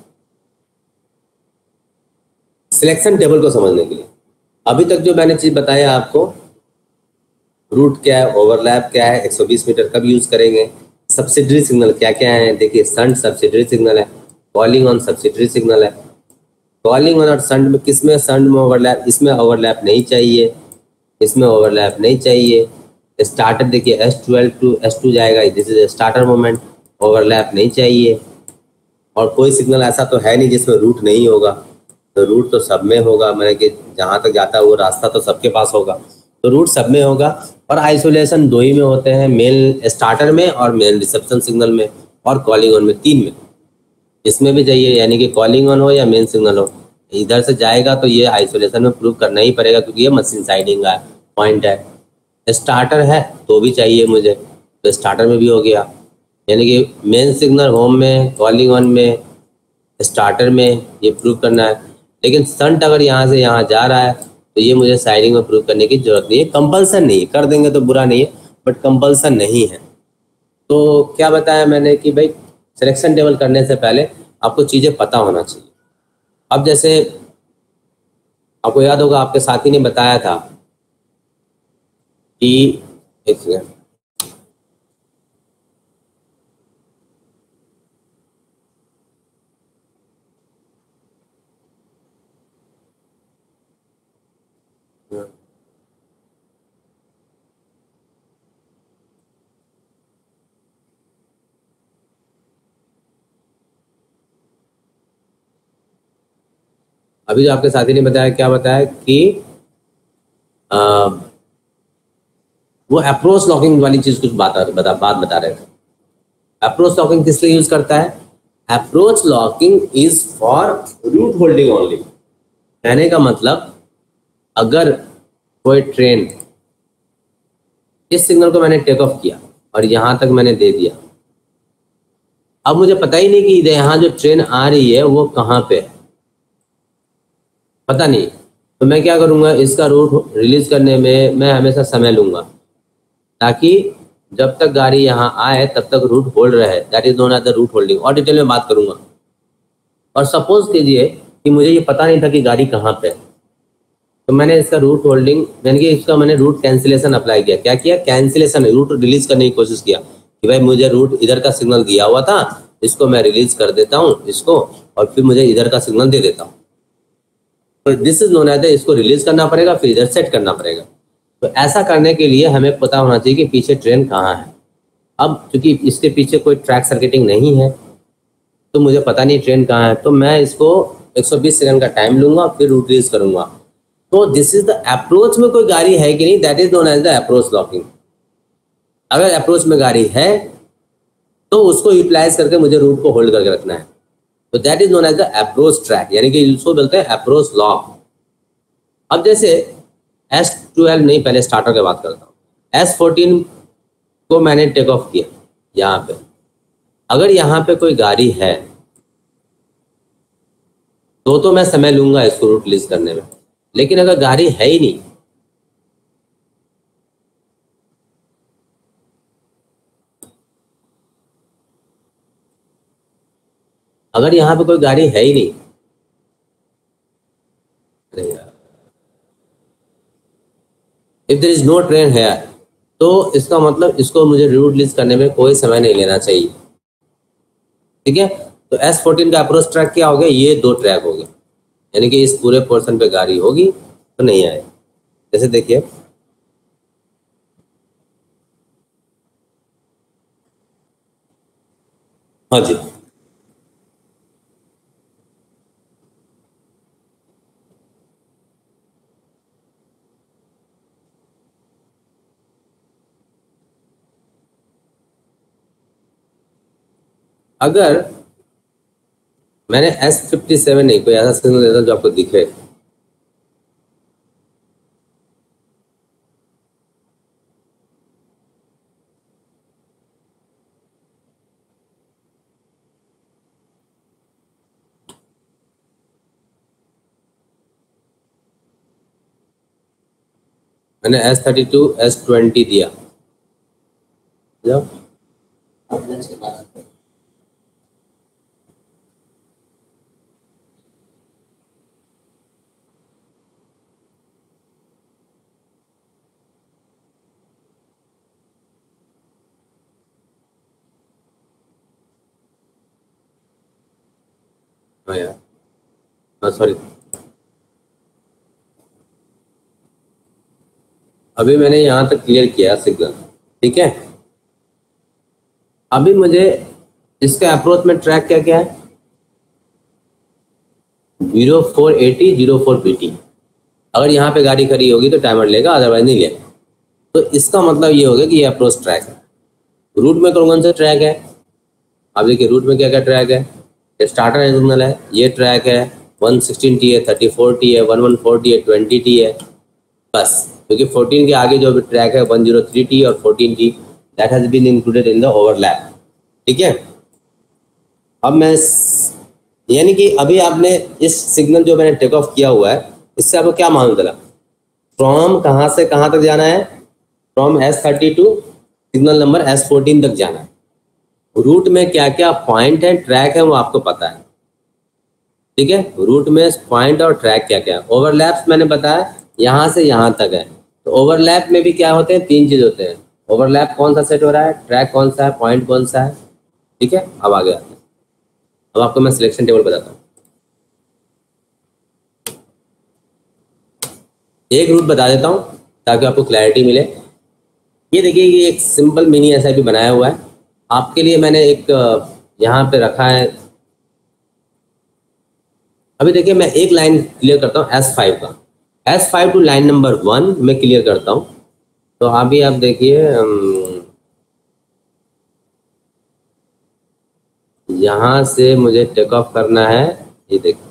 सिलेक्शन टेबल को समझने के लिए। अभी तक जो मैंने चीज बताया आपको, रूट क्या है, ओवरलैप क्या है, एक सौ बीस मीटर कब यूज करेंगे, सब्सिडरी सिग्नल क्या क्या है, देखिए संट सब्सिडरी सिग्नल है, कॉलिंग ऑन सब्सिडरी सिग्नल है। कॉलिंग ऑन और संट में किसमें, संट में ओवरलैप, इसमें ओवरलैप नहीं चाहिए, इसमें ओवरलैप नहीं चाहिए। स्टार्टर देखिए S twelve to S two जाएगा, this is starter moment, overlap नहीं चाहिए। और कोई सिग्नल ऐसा तो है नहीं जिसमें रूट नहीं होगा, तो रूट तो सब में होगा, मैंने कि जहाँ तक जाता है वो रास्ता तो सबके पास होगा, तो रूट सब में होगा। और आइसोलेशन दो ही में होते हैं, मेन स्टार्टर में और मेन रिसेप्शन सिग्नल में और कॉलिंग ऑन में, तीन में। इसमें भी चाहिए, यानी कि कॉलिंग ऑन हो या मेन सिग्नल हो, इधर से जाएगा तो ये आइसोलेशन में प्रूव करना ही पड़ेगा, क्योंकि ये मशीन साइडिंग का पॉइंट है। स्टार्टर है तो भी चाहिए मुझे, तो स्टार्टर में भी हो गया, यानी कि मेन सिग्नल होम में, कॉलिंग ऑन में, स्टार्टर में, ये प्रूव करना है। लेकिन संट अगर यहाँ से यहाँ जा रहा है तो ये मुझे साइडिंग में प्रूव करने की जरूरत नहीं है, कंपल्सन नहीं है, कर देंगे तो बुरा नहीं है बट कंपल्सन नहीं है। तो क्या बताया मैंने कि भाई सिलेक्शन टेबल करने से पहले आपको चीज़ें पता होना चाहिए। अब जैसे आपको याद होगा आपके साथी ने बताया था कि एक सेकेंड, अभी जो आपके साथी ने बताया, क्या बताया कि आ, वो अप्रोच लॉकिंग वाली चीज कुछ बात बता बात बता रहे थे। अप्रोच लॉकिंग किस लिए यूज करता है? Approach locking is for route holding only. कहने का मतलब, अगर कोई ट्रेन, इस सिग्नल को मैंने टेक ऑफ किया और यहां तक मैंने दे दिया, अब मुझे पता ही नहीं कि यहाँ जो ट्रेन आ रही है वो कहाँ पे है, पता नहीं, तो मैं क्या करूँगा, इसका रूट रिलीज करने में मैं हमेशा समय लूँगा, ताकि जब तक गाड़ी यहाँ आए तब तक रूट होल्ड रहे। That is known as the route holding. और डिटेल में बात करूँगा। और सपोज कीजिए कि मुझे ये पता नहीं था कि गाड़ी कहाँ पे है, तो मैंने इसका रूट होल्डिंग, यानी कि इसका मैंने रूट कैंसिलेशन अप्लाई किया। क्या किया? कैंसिलेशन, रूट रिलीज करने की कोशिश किया कि भाई मुझे रूट इधर का सिग्नल दिया हुआ था, इसको मैं रिलीज कर देता हूँ इसको, और फिर मुझे इधर का सिग्नल दे देता हूँ। तो दिस इज नोन एज, इसको रिलीज करना पड़ेगा, फिर इधर सेट करना पड़ेगा। तो ऐसा करने के लिए हमें पता होना चाहिए कि पीछे ट्रेन कहाँ है। अब क्योंकि इसके पीछे कोई ट्रैक सर्किटिंग नहीं है, तो मुझे पता नहीं ट्रेन कहाँ है, तो मैं इसको एक सौ बीस सेकंड का टाइम लूंगा, फिर रूट रिलीज करूंगा। तो दिस इज द अप्रोच में कोई गाड़ी है कि नहीं, that is known as the approach locking. अगर अप्रोच में गाड़ी है तो उसको यूटिलाइज करके मुझे रूट को होल्ड करके रखना है, तो that is known as the approach track, यानी कि इसको बोलते हैं अप्रोच लॉक। अब जैसे एस ट्वेल्व नहीं, पहले स्टार्टर की बात करता हूँ। एस फोर्टीन को मैंने टेक ऑफ किया यहाँ पे। अगर यहाँ पे कोई गाड़ी है तो तो मैं समय लूंगा इसको रूट रिलीज करने में, लेकिन अगर गाड़ी है ही नहीं, अगर यहाँ पे कोई गाड़ी है ही नहीं, if there is no train है, तो इसका मतलब इसको मुझे रूट रिलीज करने में कोई समय नहीं लेना चाहिए। ठीक है, तो एस फोर्टीन का अप्रोच ट्रैक क्या हो गया? ये दो ट्रैक हो गए, यानी कि इस पूरे पोर्शन पे गाड़ी होगी तो नहीं आए। जैसे देखिए, हाँ जी, अगर मैंने एस फिफ्टी सेवन नहीं, कोई ऐसा सिग्नल देता जो आपको दिखे, मैंने S thirty to S twenty दिया, जाओ हाँ यार, हाँ सॉरी, अभी मैंने यहाँ तक क्लियर किया सिग्नल। ठीक है, अभी मुझे इसके अप्रोच में ट्रैक क्या क्या है? Zero four AT zero four PT. अगर यहाँ पे गाड़ी खड़ी होगी तो टाइमर लेगा, अदरवाइज नहीं लेगा। तो इसका मतलब ये होगा कि ये अप्रोच ट्रैक है। रूट में कौन कौन सा ट्रैक है? आप देखिए रूट में क्या क्या ट्रैक है। स्टार्टर सिग्नल है, ये ट्रैक है, वन सिक्सटीन टी है, थर्टी फोर टी है, वन वन फोर टी है, ट्वेंटी टी है, बस। क्योंकि फोर्टीन के आगे जो भी ट्रैक है वन जीरो थ्री टी और fourteen T, that has been included in the overlap. ठीक है, अब मैं, यानी कि अभी आपने इस सिग्नल जो मैंने टेक ऑफ किया हुआ है, इससे आपको क्या मालूम चला? फ्रॉम कहाँ से कहाँ तक जाना है? From S thirty to signal number S fourteen तक जाना है। रूट में क्या क्या पॉइंट है, ट्रैक है, वो आपको पता है। ठीक है, रूट में पॉइंट और ट्रैक क्या क्या है। ओवरलैप्स मैंने बताया यहाँ से यहाँ तक है। तो ओवरलैप में भी क्या होते हैं? तीन चीज होते हैं। ओवरलैप कौन सा सेट हो रहा है, ट्रैक कौन सा है, पॉइंट कौन सा है। ठीक है, अब आगे आते हैं। अब आपको मैं सिलेक्शन टेबल बताता हूँ। एक रूट बता देता हूँ ताकि आपको क्लैरिटी मिले। ये देखिए, ये एक simple mini S I P बनाया हुआ है आपके लिए। मैंने एक यहाँ पे रखा है, अभी देखिए मैं एक लाइन क्लियर करता हूँ एस फाइव का, S five to line number one मैं क्लियर करता हूँ। तो अभी आप देखिए यहाँ से मुझे टेक ऑफ करना है, ये देखिए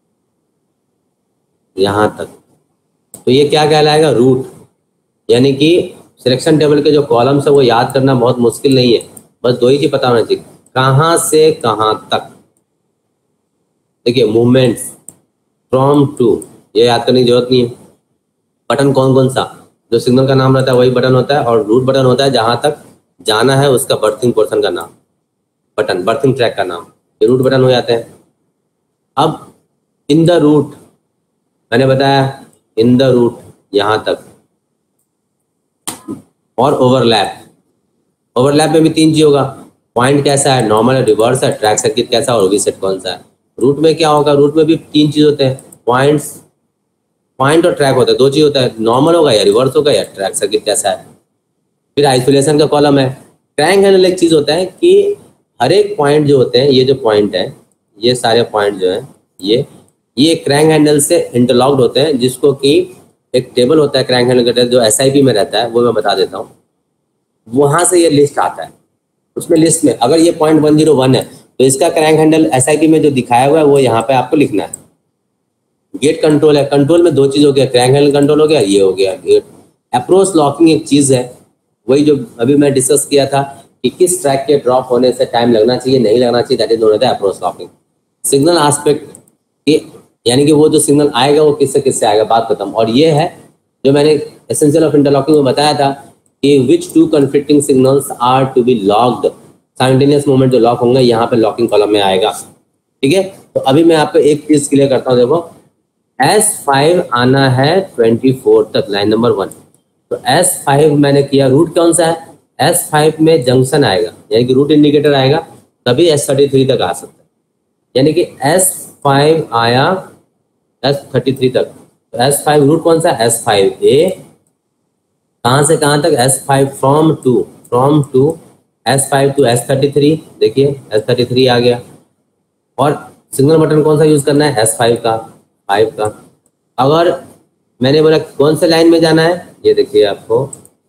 यहाँ तक। तो ये क्या कहलाएगा, रूट। यानी कि सिलेक्शन टेबल के जो कॉलम्स है वो याद करना बहुत मुश्किल नहीं है, बस दो ही चीज पता होना चाहिए, कहाँ से कहाँ तक। देखिए मूवमेंट्स फ्रॉम टू, ये याद करने की जरूरत नहीं है। बटन कौन कौन सा, जो सिग्नल का नाम रहता है वही बटन होता है, और रूट बटन होता है जहां तक जाना है उसका बर्थिंग पोर्शन का नाम, बटन बर्थिंग ट्रैक का नाम, ये रूट बटन हो जाते हैं। अब इन द रूट मैंने बताया, इन द रूट यहां तक। और ओवरलैप, ओवरलैप में भी तीन चीज होगा, पॉइंट कैसा है, नॉर्मल है, रिवर्स है, ट्रैक सर्किट कैसा है और रीसेट कौन सा है। रूट में क्या होगा, रूट में भी तीन चीज होते हैं, पॉइंट्स, पॉइंट और ट्रैक होता है, दो चीज होता है, नॉर्मल होगा या रिवर्स होगा या ट्रैक सर्किट कैसा है। फिर आइसोलेशन का कॉलम है। ट्रैंग हैंडल एक चीज होता है कि हर एक पॉइंट जो होते हैं, ये जो पॉइंट है, ये सारे पॉइंट जो है ये ये क्रैंक हैंडल से इंटरलॉक्ड होते हैं, जिसको कि एक टेबल होता है क्रैंक हैंडल का जो एस आई पी में रहता है, वो मैं बता देता हूँ। वहां से ये लिस्ट आता है, उसमें लिस्ट में अगर ये पॉइंट वन जीरो वन है तो इसका crank handle S I P में जो दिखाया हुआ है वो यहाँ पे आपको लिखना है। गेट कंट्रोल है, कंट्रोल में दो चीज हो गया, क्रैंक हैंडल कंट्रोल हो गया, ये हो गया गेट। अप्रोच लॉकिंग एक चीज है, वही जो अभी मैं डिस्कस किया था कि किस ट्रैक के ड्रॉप होने से टाइम लगना चाहिए नहीं लगना चाहिए, that is known as approach locking. Signal aspect के, यानी कि वो जो सिग्नल आएगा वो किससे किससे आएगा, बात खत्म। और ये है जो मैंने एसेंशियल ऑफ इंटरलॉकिंग में बताया था कि which two conflicting signals are to be locked, simultaneous movement जो लॉक होंगे यहाँ पे लॉकिंग कॉलम में आएगा। ठीक है, तो अभी मैं आपको एक चीज क्लियर करता हूँ। देखो एस फाइव आना है ट्वेंटी फोर तक, लाइन नंबर वन। तो एस फाइव मैंने किया, रूट कौन सा है, एस फाइव में जंक्शन आएगा, यानी कि रूट इंडिकेटर आएगा, तभी एस थर्टी थ्री तक आ सकता है। यानी कि एस फाइव आया एस थर्टी थ्री तक, तो एस फाइव रूट कौन सा, एस फाइव ए, कहाँ से कहाँ तक, S five from to, from to S five to S thirty three. देखिए एस थर्टी थ्री आ गया। और सिग्नल बटन कौन सा यूज करना है, एस फाइव का, फाइव का। अगर मैंने बोला कौन से लाइन में जाना है, ये देखिए आपको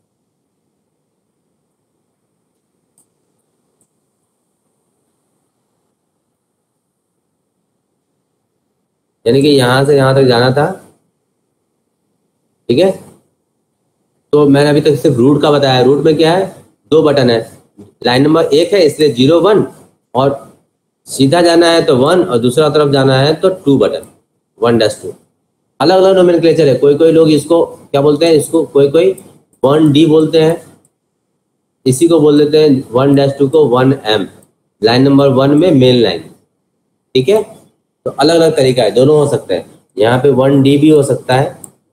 यानी कि यहां से यहां तक जाना था। ठीक है, तो मैंने अभी तक सिर्फ रूट का बताया। रूट में क्या है, दो बटन है, लाइन नंबर एक है इसलिए जीरो वन, और सीधा जाना है तो वन, और दूसरा तरफ जाना है तो two button, one dash two. अलग अलग नोमेनक्लेचर है, कोई कोई लोग इसको क्या बोलते हैं, इसको कोई कोई वन डी बोलते हैं, इसी को बोल देते हैं वन डैश टू को one M, line number one में मेन लाइन। ठीक है, तो अलग अलग तरीका है, दोनों हो सकते हैं। यहाँ पे वन डी भी हो सकता है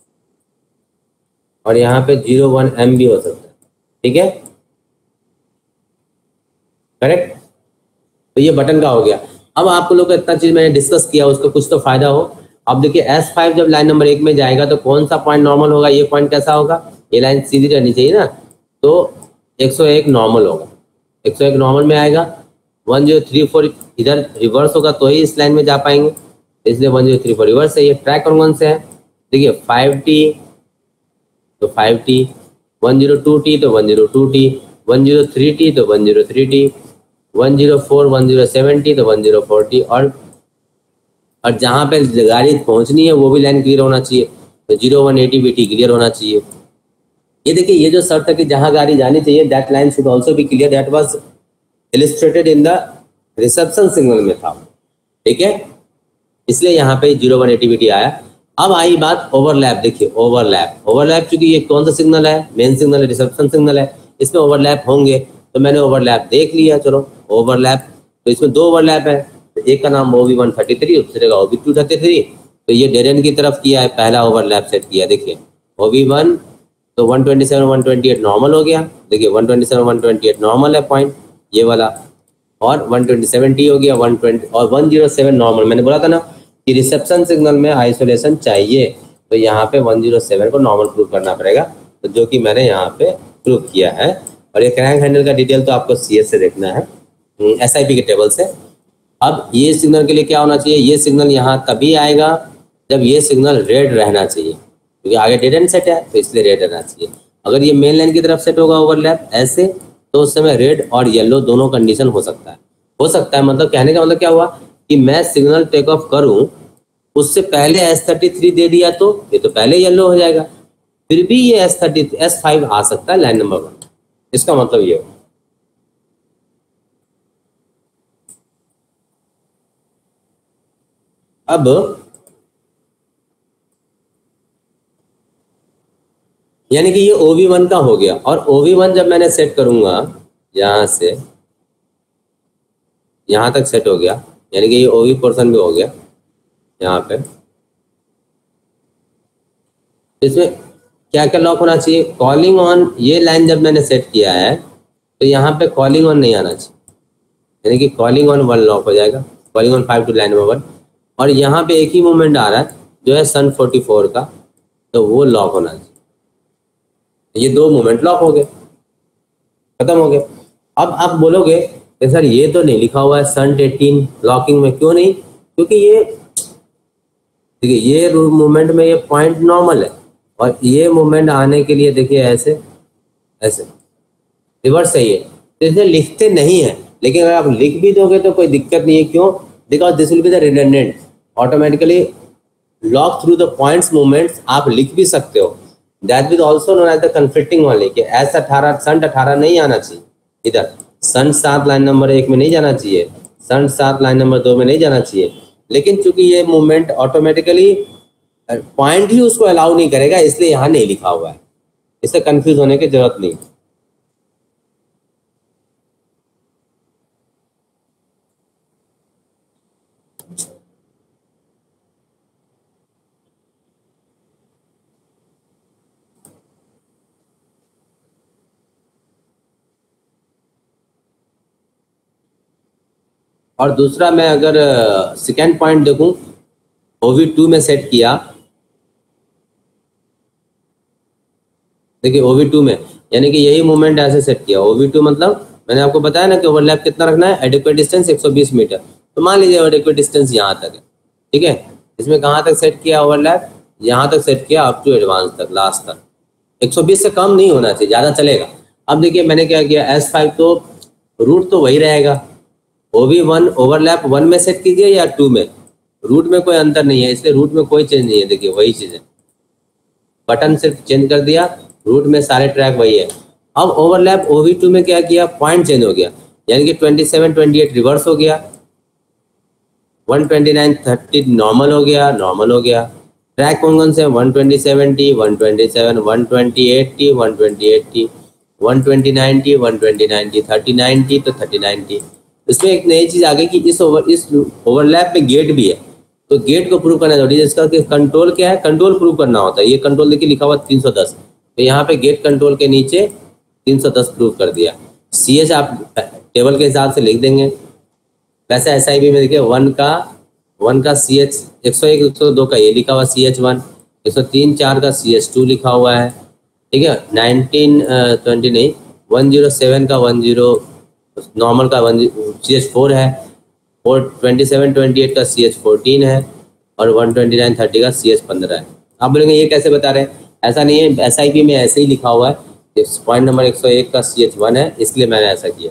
और यहाँ पे जीरो वन एम भी हो सकता है। ठीक है, करेक्ट। तो ये बटन का हो गया। अब आपको लोग इतना चीज मैंने डिस्कस किया, उसका कुछ तो फायदा हो। अब देखिए एस फाइव जब लाइन नंबर एक में जाएगा तो कौन सा पॉइंट नॉर्मल होगा, ये पॉइंट कैसा होगा, ये लाइन सीधी रहनी चाहिए ना, तो एक सौ एक नॉर्मल होगा, एक सौ एक नॉर्मल में आएगा। वन जीरो थ्री फोर इधर रिवर्स होगा तो ही इस लाइन में जा पाएंगे, इसलिए one zero three four reverse है। ये ट्रैक कौन कौन से है, देखिए फाइव टी तो five T, one zero two T तो one zero two T, one zero three T तो one zero three T, one zero four one zero seven T तो वन जीरो फोर टी। और और जहाँ पे गाड़ी पहुंचनी है वो भी लाइन क्लियर होना चाहिए, तो zero one AT B T clear होना चाहिए। ये देखिए ये जो शर्त है कि जहाँ गाड़ी जानी चाहिए that line should also be clear, that was illustrated in the reception signal में था। ठीक है, इसलिए यहाँ पे zero one AT B T आया। अब आई बात ओवरलैप। देखिए ओवरलैप, ओवरलैप चूंकि ये कौन सा सिग्नल है, मेन सिग्नल है, रिसेप्शन सिग्नल है, इसमें ओवरलैप होंगे, तो मैंने ओवरलैप देख लिया। चलो ओवरलैप, तो इसमें दो ओवरलैप है, तो एक का नाम O V one thirty three, दूसरे का O V two thirty three. तो ये डेरियन की तरफ किया है, पहला ओवरलैप सेट किया। देखिए ओ वी वन तो one twenty seven one twenty eight normal हो गया, देखिए one twenty seven one twenty eight normal है पॉइंट ये वाला, और वन ट्वेंटी सेवन टी हो गया, वन ट्वेंटी और वन जीरो सेवन नॉर्मल। मैंने बोला था ना कि रिसेप्शन सिग्नल में आइसोलेशन चाहिए, तो यहाँ पे वन जीरो सेवन को नॉर्मल प्रूव करना पड़ेगा, तो जो कि मैंने यहाँ पे प्रूव किया है। और ये क्रैंक हैंडल का डिटेल तो आपको सी एस से देखना है, एस आई पी के टेबल से। अब ये सिग्नल के लिए क्या होना चाहिए, ये सिग्नल यहाँ तभी आएगा जब ये सिग्नल रेड रहना चाहिए, क्योंकि आगे डेड एंड सेट है तो इसलिए रेड रहना चाहिए। अगर ये मेन लाइन की तरफ सेट होगा ओवरलैप ऐसे, तो उस समय रेड और येलो दोनों कंडीशन हो सकता है हो सकता है मतलब कहने का मतलब क्या हुआ कि मैं सिग्नल टेक ऑफ करूं, उससे पहले एस थर्टी थ्री दे दिया तो ये तो पहले येलो हो जाएगा, फिर भी ये एस थर्टी एस फाइव आ सकता है लाइन नंबर वन। इसका मतलब ये हो। अब यानी कि ये ओ वी वन का हो गया, और ओ वी वन जब मैंने सेट करूंगा यहां से यहां तक सेट हो गया, यानी कि ये ओ वी पोर्शन भी हो गया यहाँ पे। इसमें क्या क्या लॉक होना चाहिए, कॉलिंग ऑन, ये लाइन जब मैंने सेट किया है तो यहाँ पे कॉलिंग ऑन नहीं आना चाहिए, यानी कि कॉलिंग ऑन वन लॉक हो जाएगा, calling on five to line number one. और यहाँ पे एक ही मूवमेंट आ रहा है जो है सन फोर्टी फोर का, तो वो लॉक होना चाहिए। ये दो मूवमेंट लॉक हो गए, खत्म हो गए। अब आप बोलोगे कि सर ये तो नहीं लिखा हुआ है सन एटीन लॉकिंग में, क्यों नहीं, क्योंकि ये देखिए ये मूवमेंट में ये पॉइंट नॉर्मल है, और ये मूवमेंट आने के लिए देखिए ऐसे ऐसे रिवर्स सही है, तो इसे लिखते नहीं है। लेकिन अगर आप लिख भी दोगे तो कोई दिक्कत नहीं है, क्यों, because this will be the redundant, automatically lock through the points movements आप लिख भी सकते हो। That will also known as the conflicting वाले, कि एस अठारह सन अठारह नहीं आना चाहिए इधर, सन सात लाइन नंबर एक में नहीं जाना चाहिए, सन सात लाइन नंबर दो में नहीं जाना चाहिए। लेकिन चूंकि ये मूवमेंट ऑटोमेटिकली पॉइंट ही उसको अलाउ नहीं करेगा, इसलिए यहाँ नहीं लिखा हुआ है, इससे कंफ्यूज होने की जरूरत नहीं। और दूसरा मैं अगर सेकेंड पॉइंट देखूं, ओवी टू में सेट किया, देखिए ओवी टू में यानी कि यही मूवमेंट ऐसे सेट किया। ओवी टू मतलब मैंने आपको बताया ना कि ओवरलैप कितना रखना है, एडिक्वेट डिस्टेंस एक सौ बीस मीटर, तो मान लीजिए एडिक्वेट डिस्टेंस यहाँ तक है, ठीक है। इसमें कहाँ तक सेट किया ओवरलैप, यहाँ तक सेट किया अप टू एडवांस तक, लास्ट तक। एक सौ बीस से कम नहीं होना चाहिए, ज़्यादा चलेगा। अब देखिए मैंने क्या किया, एस फाइव तो रूट तो वही रहेगा, O V one overlap one में सेट कीजिए या टू में, रूट में कोई अंतर नहीं है, इसलिए रूट में कोई चेंज नहीं है। देखिए वही चीज़ है, बटन सिर्फ चेंज कर दिया, रूट में सारे ट्रैक वही है। अब ओवरलैप ओ वी टू में क्या किया, पॉइंट चेंज हो गया, यानी कि twenty seven twenty eight reverse हो गया, one twenty nine thirty normal हो गया, नॉर्मल हो गया। ट्रैक कौन कौन से, one twenty seventy, one twenty seven, one twenty eighty, one twenty eighty, one twenty ninety, one twenty ninety, thirty ninety, तो थर्टी नाइन्टी। इसमें एक नई चीज़ आ गई कि इस ओवर इस ओवरलैप में गेट भी है, तो गेट को प्रूव करना जरूरी है। इसका कंट्रोल क्या है, कंट्रोल प्रूव करना होता है। ये कंट्रोल देखिए लिखा हुआ तीन सौ दस, तो यहाँ पे गेट कंट्रोल के नीचे तीन सौ दस प्रूव कर दिया। सी एच आप टेबल के हिसाब से लिख देंगे। वैसे एस आई बी में देखिए वन का वन का सी एच एक सौ एक एक सौ दो का ये लिखा हुआ सी एच वन, एक सौ तीन चार का सी एच टू लिखा हुआ है, ठीक है। नाइनटीन ट्वेंटी नहीं, वन जीरो सेवन का वन जीरो नॉर्मल का वन सी एच फोर है, और ट्वेंटी सेवन ट्वेंटी एट का सी एच फोर्टीन है, और वन ट्वेंटी नाइन थर्टी का सी एच पंद्रह है। आप बोलेंगे ये कैसे बता रहे हैं, ऐसा नहीं है, एस आई पी में ऐसे ही लिखा हुआ है, पॉइंट नंबर एक सौ एक का सी एच वन है, इसलिए मैंने ऐसा किया।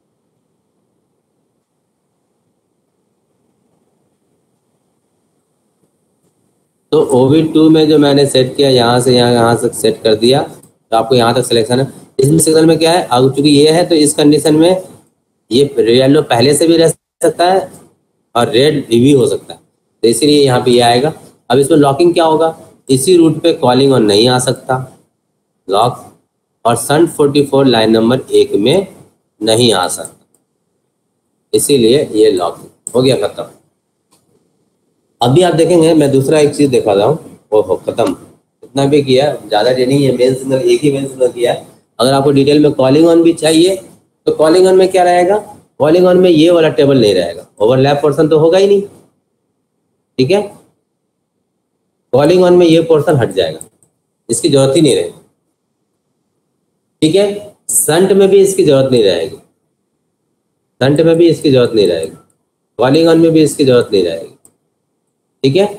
तो ओ वी टू में जो मैंने सेट किया, यहाँ से यहाँ यहाँ से सेट कर दिया, तो आपको यहाँ तक सिलेक्शन है। इसमें सिग्नल में क्या है, अब चूंकि ये है तो इस कंडीशन में ये येलो पहले से भी रह सकता है और रेड भी हो सकता है, तो इसीलिए यहाँ पे ये आएगा। अब इसमें लॉकिंग क्या होगा, इसी रूट पे कॉलिंग ऑन नहीं आ सकता लॉक, और सन फोर्टी फोर लाइन नंबर एक में नहीं आ सकता, इसीलिए ये लॉकिंग हो गया, खत्म। अभी आप देखेंगे मैं दूसरा एक चीज दिखा रहा हूँ, ओहो खत्म, इतना भी किया, ज़्यादा नहीं है, मेन सिग्नल एक ही मेन सिग्नल किया है। अगर आपको डिटेल में कॉलिंग ऑन भी चाहिए तो कॉलिंग ऑन में क्या रहेगा, कॉलिंग ऑन में ये वाला टेबल नहीं रहेगा, ओवरलैप पोर्शन तो होगा ही नहीं, ठीक है। कॉलिंग ऑन में ये पोर्शन हट जाएगा, इसकी जरूरत ही नहीं रहेगी, ठीक है। संट में भी इसकी जरूरत नहीं रहेगी, संट में भी इसकी जरूरत नहीं रहेगी, रॉलिंग ऑन में भी इसकी जरूरत नहीं रहेगी। ठीक है,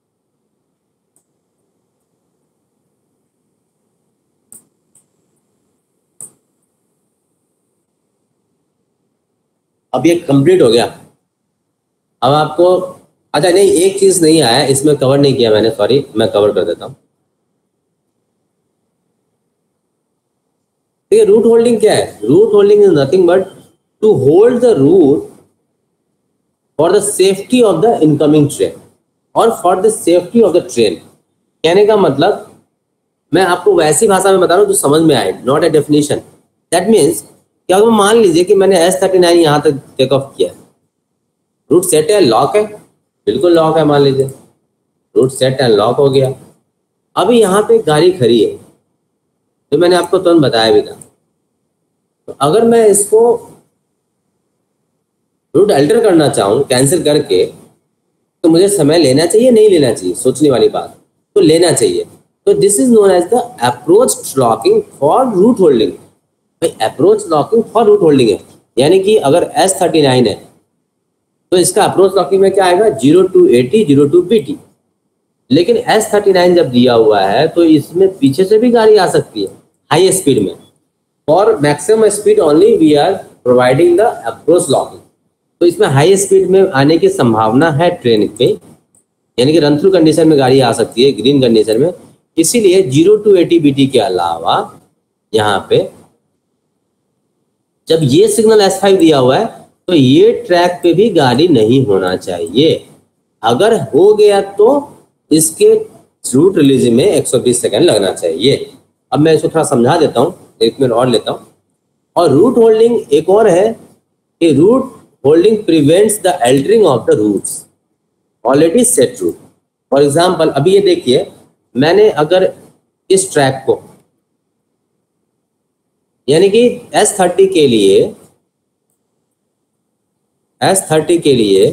अब ये कंप्लीट हो गया। अब आपको अच्छा नहीं, एक चीज नहीं आया इसमें, कवर नहीं किया मैंने, सॉरी, मैं कवर कर देता हूं। ठीक है, रूट होल्डिंग क्या है? Route holding is nothing but to hold the route for the safety of the incoming train और for the safety of the train. कहने का मतलब मैं आपको वैसी भाषा में बता रहा हूँ जो समझ में आए, not a definition. That means क्या, मान लीजिए कि मैंने एस थर्टी नाइन यहाँ तक टेक ऑफ किया, रूट सेट है, लॉक है, बिल्कुल लॉक है, मान लीजिए रूट सेट एंड लॉक हो गया। अभी यहाँ पे गाड़ी खड़ी है, तो मैंने आपको तुरंत बताया भी था। तो अगर मैं इसको रूट अल्टर करना चाहूँ कैंसिल करके, तो मुझे समय लेना चाहिए, नहीं लेना चाहिए, सोचने वाली बात, तो लेना चाहिए। तो this is known as the approach locking for route holding. भाई approach locking for route holding है, यानी कि अगर एस थर्टी नाइन है तो इसका अप्रोच लॉकिंग में क्या आएगा, zero two AT, zero two B T. लेकिन एस थर्टी नाइन जब दिया हुआ है तो इसमें पीछे से भी गाड़ी आ सकती है हाई स्पीड में। For maximum speed only we are providing the approach locking. तो इसमें हाई स्पीड में आने की संभावना है ट्रेन पे, यानी कि रन थ्रू कंडीशन में गाड़ी आ सकती है, ग्रीन कंडीशन में। इसीलिए zero two AT B T के अलावा यहाँ पे जब ये सिग्नल एस फाइव दिया हुआ है तो ये ट्रैक पे भी गाड़ी नहीं होना चाहिए। अगर हो गया तो इसके रूट रिलीज में एक सौ बीस सेकंड लगना चाहिए। अब मैं इसको थोड़ा समझा देता हूँ, एक मिनट और लेता हूँ। और रूट होल्डिंग एक और है कि route holding prevents the altering of the routes already set route. For example अभी ये देखिए, मैंने अगर इस ट्रैक को, यानी कि एस थर्टी के लिए एस थर्टी के लिए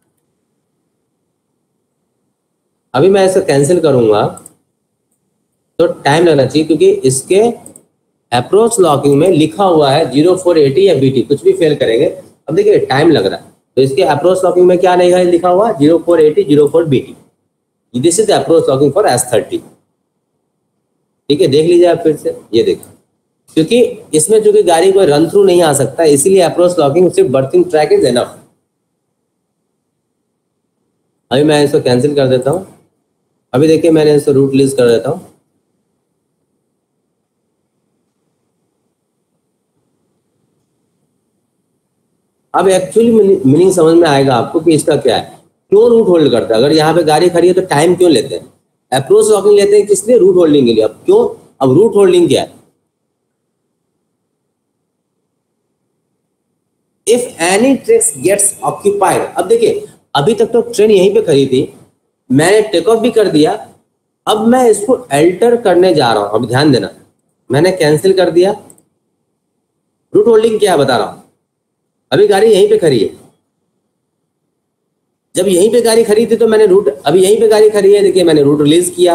अभी मैं इसे कैंसिल करूंगा तो टाइम लगना चाहिए, क्योंकि इसके अप्रोच लॉकिंग में लिखा हुआ है जीरो फोर एटी या बीटी, कुछ भी फेल करेंगे। अब देखिए टाइम लग रहा है, तो इसके अप्रोच लॉकिंग में क्या नहीं है, लिखा हुआ zero four AT, zero four BT. This is the approach locking for S thirty. ठीक है, देख लीजिए आप फिर से, ये देखिए, क्योंकि इसमें चूंकि गाड़ी कोई रन थ्रू नहीं आ सकता, इसीलिए अप्रोच लॉकिंग सिर्फ बर्थिंग ट्रैक इज एनफ। अभी मैं इसको कैंसिल कर देता हूं। अभी देखिए मैंने इसको रूट लिस्ट कर देता हूं। अब एक्चुअली मीनिंग समझ में आएगा आपको कि इसका क्या है, क्यों रूट होल्ड करता है। अगर यहाँ पे गाड़ी खड़ी है तो टाइम क्यों लेते हैं, अप्रोच लॉकिंग लेते हैं किस लिए, रूट होल्डिंग के लिए। अब क्यों, अब रूट होल्डिंग क्या है, if any train gets occupied. अब देखिए अभी तक तो ट्रेन यहीं पे खड़ी थी, मैंने टेक ऑफ भी कर दिया, अब मैं इसको अल्टर करने जा रहा हूं। अब ध्यान देना, मैंने कैंसिल कर दिया। रूट होल्डिंग क्या है बता रहा हूं, अभी गाड़ी यहीं पे खड़ी है, जब यहीं पे गाड़ी खड़ी थी तो मैंने रूट, अभी यहीं पे गाड़ी खड़ी है, देखिए मैंने रूट रिलीज किया।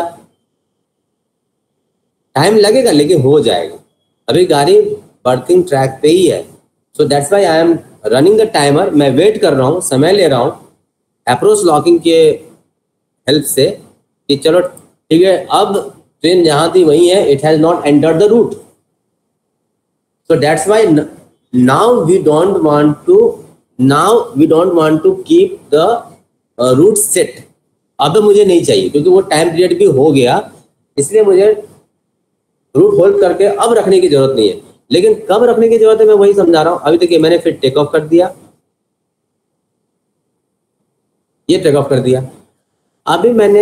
टाइम लगेगा लेकिन हो जाएगा, अभी गाड़ी बर्थिंग ट्रैक पे ही है। So that's why I am running the timer. मैं वेट कर रहा हूँ, समय ले रहा हूँ अप्रोच लॉकिंग के हेल्प से कि चलो ठीक है, अब ट्रेन जहां थी वही है, it has not entered the route. So that's why now we don't want to now we don't want to keep the route set. अब मुझे नहीं चाहिए क्योंकि वो टाइम पीरियड भी हो गया, इसलिए मुझे रूट होल्ड करके अब रखने की जरूरत नहीं है। लेकिन कब रखने की जरूरत है मैं वही समझा रहा हूं। अभी देखिए मैंने फिर टेक ऑफ कर दिया, ये टेक ऑफ कर दिया। अभी मैंने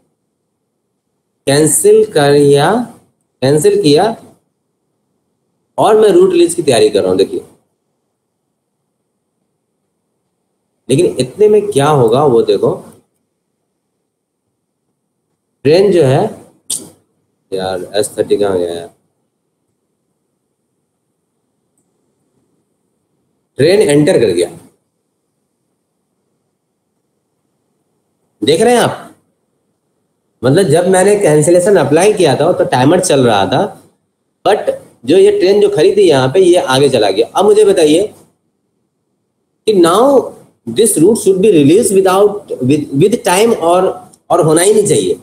कैंसिल किया कैंसिल किया और मैं रूट रिलीज की तैयारी कर रहा हूं, देखिए। लेकिन इतने में क्या होगा वो देखो, ट्रेन जो है यार एस थर्टी कहाँ गया है, ट्रेन एंटर कर गया, देख रहे हैं आप। मतलब जब मैंने कैंसिलेशन अप्लाई किया था तो टाइमर चल रहा था, बट जो ये ट्रेन जो खड़ी थी यहाँ पे ये आगे चला गया। अब मुझे बताइए कि now this route should be release without with time, और और होना ही नहीं चाहिए।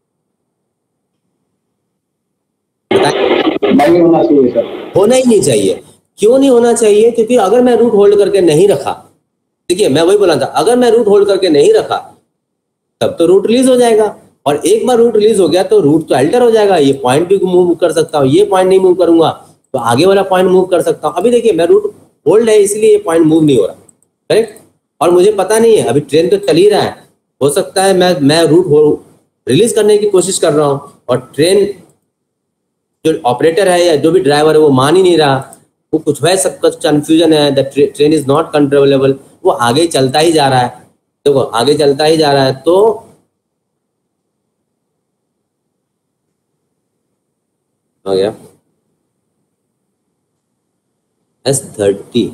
नहीं होना चाहिए सर। होना ही नहीं चाहिए। क्यों नहीं होना चाहिए? क्योंकि अगर मैं रूट होल्ड करके नहीं रखा, देखिए मैं वही बोला था, अगर मैं रूट होल्ड करके नहीं रखा तब तो रूट रिलीज हो जाएगा, और एक बार रूट रिलीज हो गया तो रूट तो अल्टर हो जाएगा। ये पॉइंट भी मूव कर सकता हूँ, ये पॉइंट नहीं मूव करूंगा तो आगे वाला पॉइंट मूव कर सकता हूँ। अभी देखिए मैं रूट होल्ड है इसलिए ये पॉइंट मूव नहीं हो रहा, करेक्ट। और मुझे पता नहीं है, अभी ट्रेन तो चल ही रहा है, हो सकता है मैं मैं रूट रिलीज करने की कोशिश कर रहा हूँ और ट्रेन जो ऑपरेटर है या जो भी ड्राइवर है वो मान ही नहीं रहा, वो कुछ है, सब कुछ कंफ्यूजन है, the train is not controllable, वो आगे चलता ही जा रहा है। देखो आगे चलता ही जा रहा है तो हो गया एस थर्टी,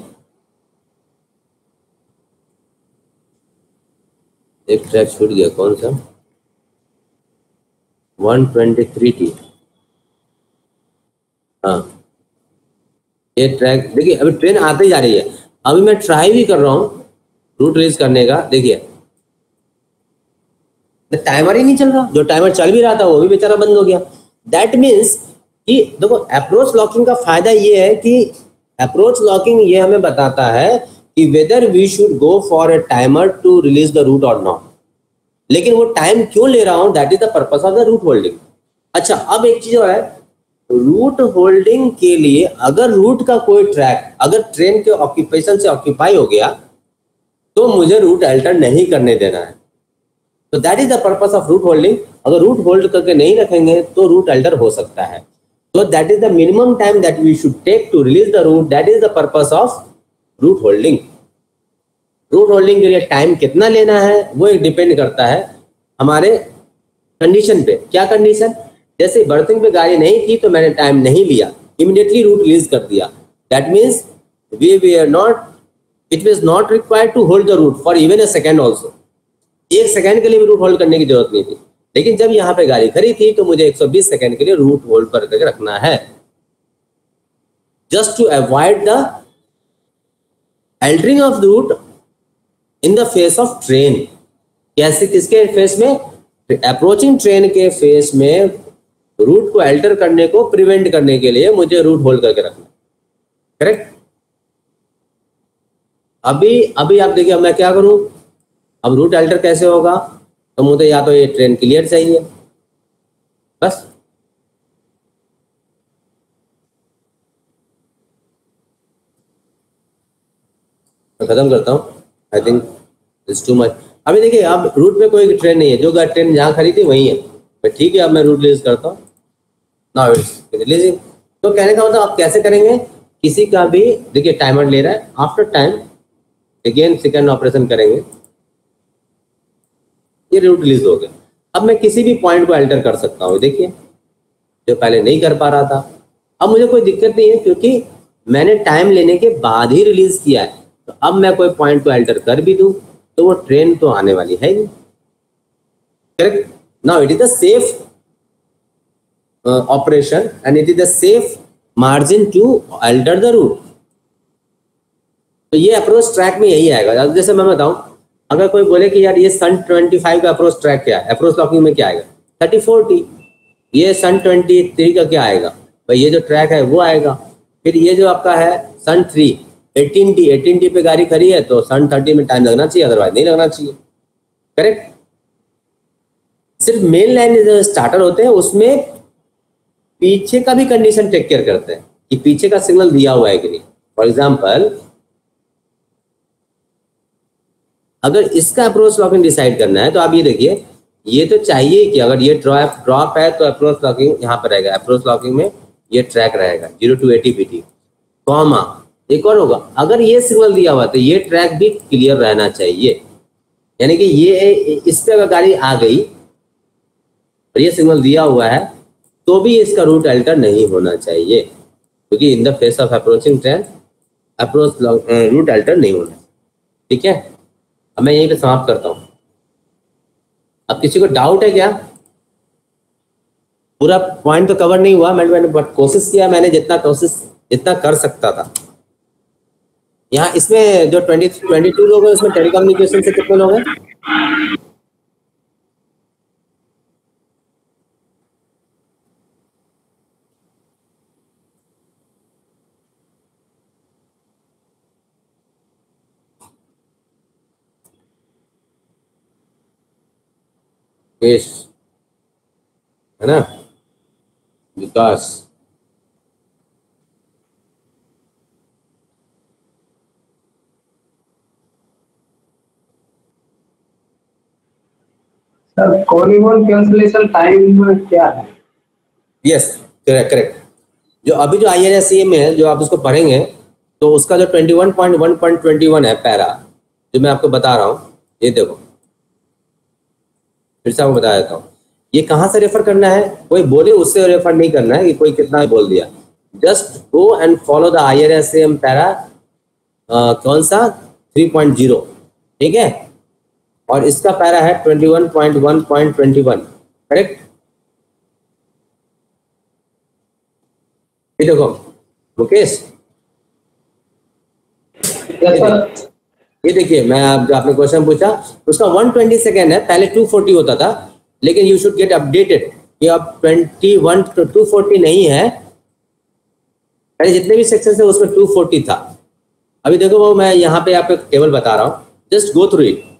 एक ट्रैक छूट गया, कौन सा? One twenty three T. हाँ ये ट्रैक देखिए, अभी ट्रेन आते ही जा रही है, अभी मैं ट्राई भी कर रहा हूँ रूट रिलीज करने का। देखिए टाइमर ही नहीं चल रहा, जो टाइमर चल भी रहा था वो भी बेचारा बंद हो गया। दैट मीन्स कि देखो अप्रोच लॉकिंग का फायदा ये है कि अप्रोच लॉकिंग ये हमें बताता है कि whether we should go for a timer to release the route और नॉट, लेकिन वो टाइम क्यों ले रहा हूं, that is the purpose of the route holding. अच्छा अब एक चीज और है, रूट होल्डिंग के लिए अगर रूट का कोई ट्रैक अगर ट्रेन के ऑक्यूपेशन से ऑक्यूपाई हो गया तो मुझे रूट अल्टर नहीं करने देना है। तो that is the purpose of route holding. अगर रूट होल्ड करके नहीं रखेंगे तो रूट अल्टर हो सकता है। तो that is the minimum time that we should take to release the route, that is the purpose of route holding. रूट होल्डिंग के लिए टाइम कितना लेना है वो एक डिपेंड करता है हमारे कंडीशन पे। क्या कंडीशन? जैसे बर्थिंग पे गाड़ी नहीं थी तो मैंने टाइम नहीं लिया, इमीडिएटली रूट रिलीज कर दिया, that means we we are not it was not required to hold the route for even a second also. एक सेकंड के लिए भी रूट होल्ड करने की जरूरत नहीं थी, लेकिन जब यहाँ पे गाड़ी खड़ी थी तो मुझे एक सौ बीस सेकंड के लिए रूट होल्ड करके रखना है, just to avoid the altering of the route in the face of train. कैसे? किसके फेस में? अप्रोचिंग ट्रेन के फेस में रूट को अल्टर करने को प्रिवेंट करने के लिए मुझे रूट होल्ड करके रखना, करेक्ट। अभी अभी आप देखिए अब मैं क्या करूं, अब रूट अल्टर कैसे होगा? तो मुझे या तो ये ट्रेन क्लियर चाहिए, बस मैं खत्म करता हूँ। I think it's too much. अभी देखिए अब रूट पे कोई ट्रेन नहीं है, जो ट्रेन जहाँ खड़ी थी वही है, तो ठीक है अब मैं रूट रिलीज करता हूँ। Now it's releasing. तो कहने का मतलब आप कैसे करेंगे? किसी का भी देखिए टाइमर ले रहा है, after time again second operation करेंगे, ये रूट रिलीज हो गया। अब मैं किसी भी पॉइंट को अल्टर कर सकता हूँ, देखिए जो पहले नहीं कर पा रहा था, अब मुझे कोई दिक्कत नहीं है क्योंकि मैंने टाइम लेने के बाद ही रिलीज किया है। तो अब मैं कोई पॉइंट को अल्टर कर भी दूं तो वो ट्रेन तो आने वाली है नहीं, correct. Now it is the safe operation and it is the safe margin to alter the route. तो ये अप्रोच ट्रैक में यही आएगा। जैसे मैं बताऊं, अगर कोई बोले कि यार ये सन पच्चीस का अप्रोच ट्रैक क्या है, अप्रोच लॉकिंग में क्या आएगा? Thirty four T. ये सन तेईस का क्या आएगा भाई? ये जो ट्रैक है वो आएगा। फिर ये जो आपका है सन three eighteen T, eighteen T पे गाड़ी खड़ी है तो सन थर्टी में टाइम लगना चाहिए, अदरवाइज नहीं लगना चाहिए, करेक्ट। सिर्फ मेन लाइन जो स्टार्टर होते हैं उसमें पीछे का भी कंडीशन टेक केयर करते हैं कि पीछे का सिग्नल दिया हुआ है कि नहीं। फॉर एग्जाम्पल अगर इसका अप्रोच लॉकिंग डिसाइड करना है तो आप ये देखिए, ये तो चाहिए कि अगर ये ड्रॉप ड्रॉप है तो अप्रोच लॉकिंग यहाँ पर रहेगा, अप्रोच लॉकिंग में ये ट्रैक रहेगा zero two AT PT, comma एक और होगा। अगर ये सिग्नल दिया हुआ तो ये ट्रैक भी क्लियर रहना चाहिए, यानी कि ये इस पे अगर गाड़ी आ गई और ये सिग्नल दिया हुआ है तो भी इसका रूट अल्टर नहीं होना चाहिए, क्योंकि in the face of approaching train approach route alter नहीं होना, ठीक है। अब मैं यहीं पे समाप्त करता हूँ। अब किसी को डाउट है क्या? पूरा पॉइंट तो कवर नहीं हुआ, मैंने मैंने बट कोशिश किया, मैंने जितना कोशिश जितना कर सकता था। यहाँ इसमें जो ट्वेंटी ट्वेंटी टू लोग हैं उसमें टेलीकम्युनिकेशन से कितने लोग हैं? है ना, Vikas, sir calling on cancellation time क्या है? Yes correct correct. जो अभी जो आई आर एस सी में है, जो आप उसको पढ़ेंगे तो उसका जो twenty one point one point twenty one है पैरा, जो मैं आपको बता रहा हूँ, ये देखो फिर से आपको बता देता हूँ। ये कहाँ से रेफर करना है? कोई बोले उससे रेफर नहीं करना है कि कोई कितना बोल दिया। Just go and follow the I R S C M para, कौन सा थ्री पॉइंट जीरो, ठीक है। और इसका पैरा है twenty one point one point twenty one, correct. ये देखो मुकेश, ये देखिए, मैं आप जो आपने क्वेश्चन पूछा उसका वन ट्वेंटी सेकेंड है, पहले टू फोर्टी होता था, लेकिन यू शुड गेट अपडेटेड कि अब ट्वेंटी वन टू फोर्टी नहीं है। पहले जितने भी सेक्शन है उसमें टू फोर्टी था। अभी देखो वो मैं यहाँ पे आपको टेबल बता रहा हूँ, just go through it.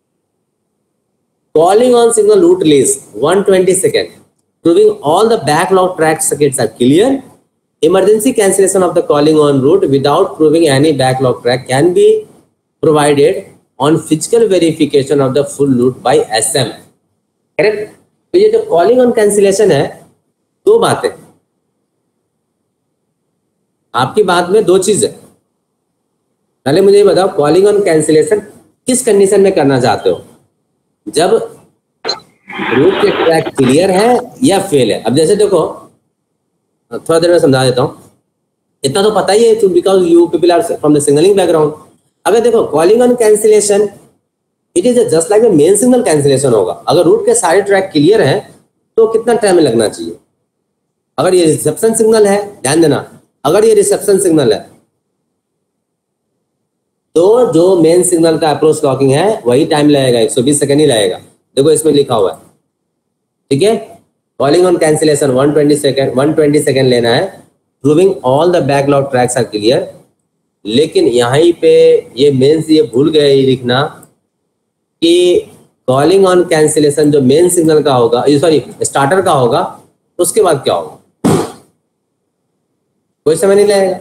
Calling on signal route release one twenty second, proving all the backlog track circuits are clear. Emergency cancellation of the calling on route without proving any backlog track can be provided on physical verification of the full route by S M. Correct. तो ये जो calling on cancellation है, दो बातें आपकी बात में, दो चीज है। पहले मुझे ये बताओ, कॉलिंग ऑन कैंसिलेशन किस कंडीशन में करना चाहते हो? जब रूट के ट्रैक क्लियर है या फेल है। अब जैसे देखो, थोड़ा देर में समझा देता हूँ, इतना तो पता ही है because you people are from the signalling background. अगर देखो calling on cancellation it is just like main signal cancellation होगा। अगर रूट के सारे ट्रैक क्लियर हैं तो कितना टाइम लगना चाहिए? अगर ये रिसेप्शन सिग्नल है, ध्यान देना, अगर ये रिसेप्शन सिग्नल है तो जो मेन सिग्नल का अप्रोच क्लॉकिंग है वही टाइम लगेगा, एक सौ बीस सेकंड ही लगेगा। देखो इसमें लिखा हुआ है, ठीक है। Calling on cancellation one twenty second one twenty second लेना है, proving all the backlog tracks are clear. लेकिन यहाँ पे ये मेंस ये भूल गए ये लिखना कि कॉलिंग ऑन कैंसिलेशन जो मेन सिग्नल का होगा, सॉरी स्टार्टर का होगा, उसके बाद क्या होगा? कोई समय नहीं लगेगा।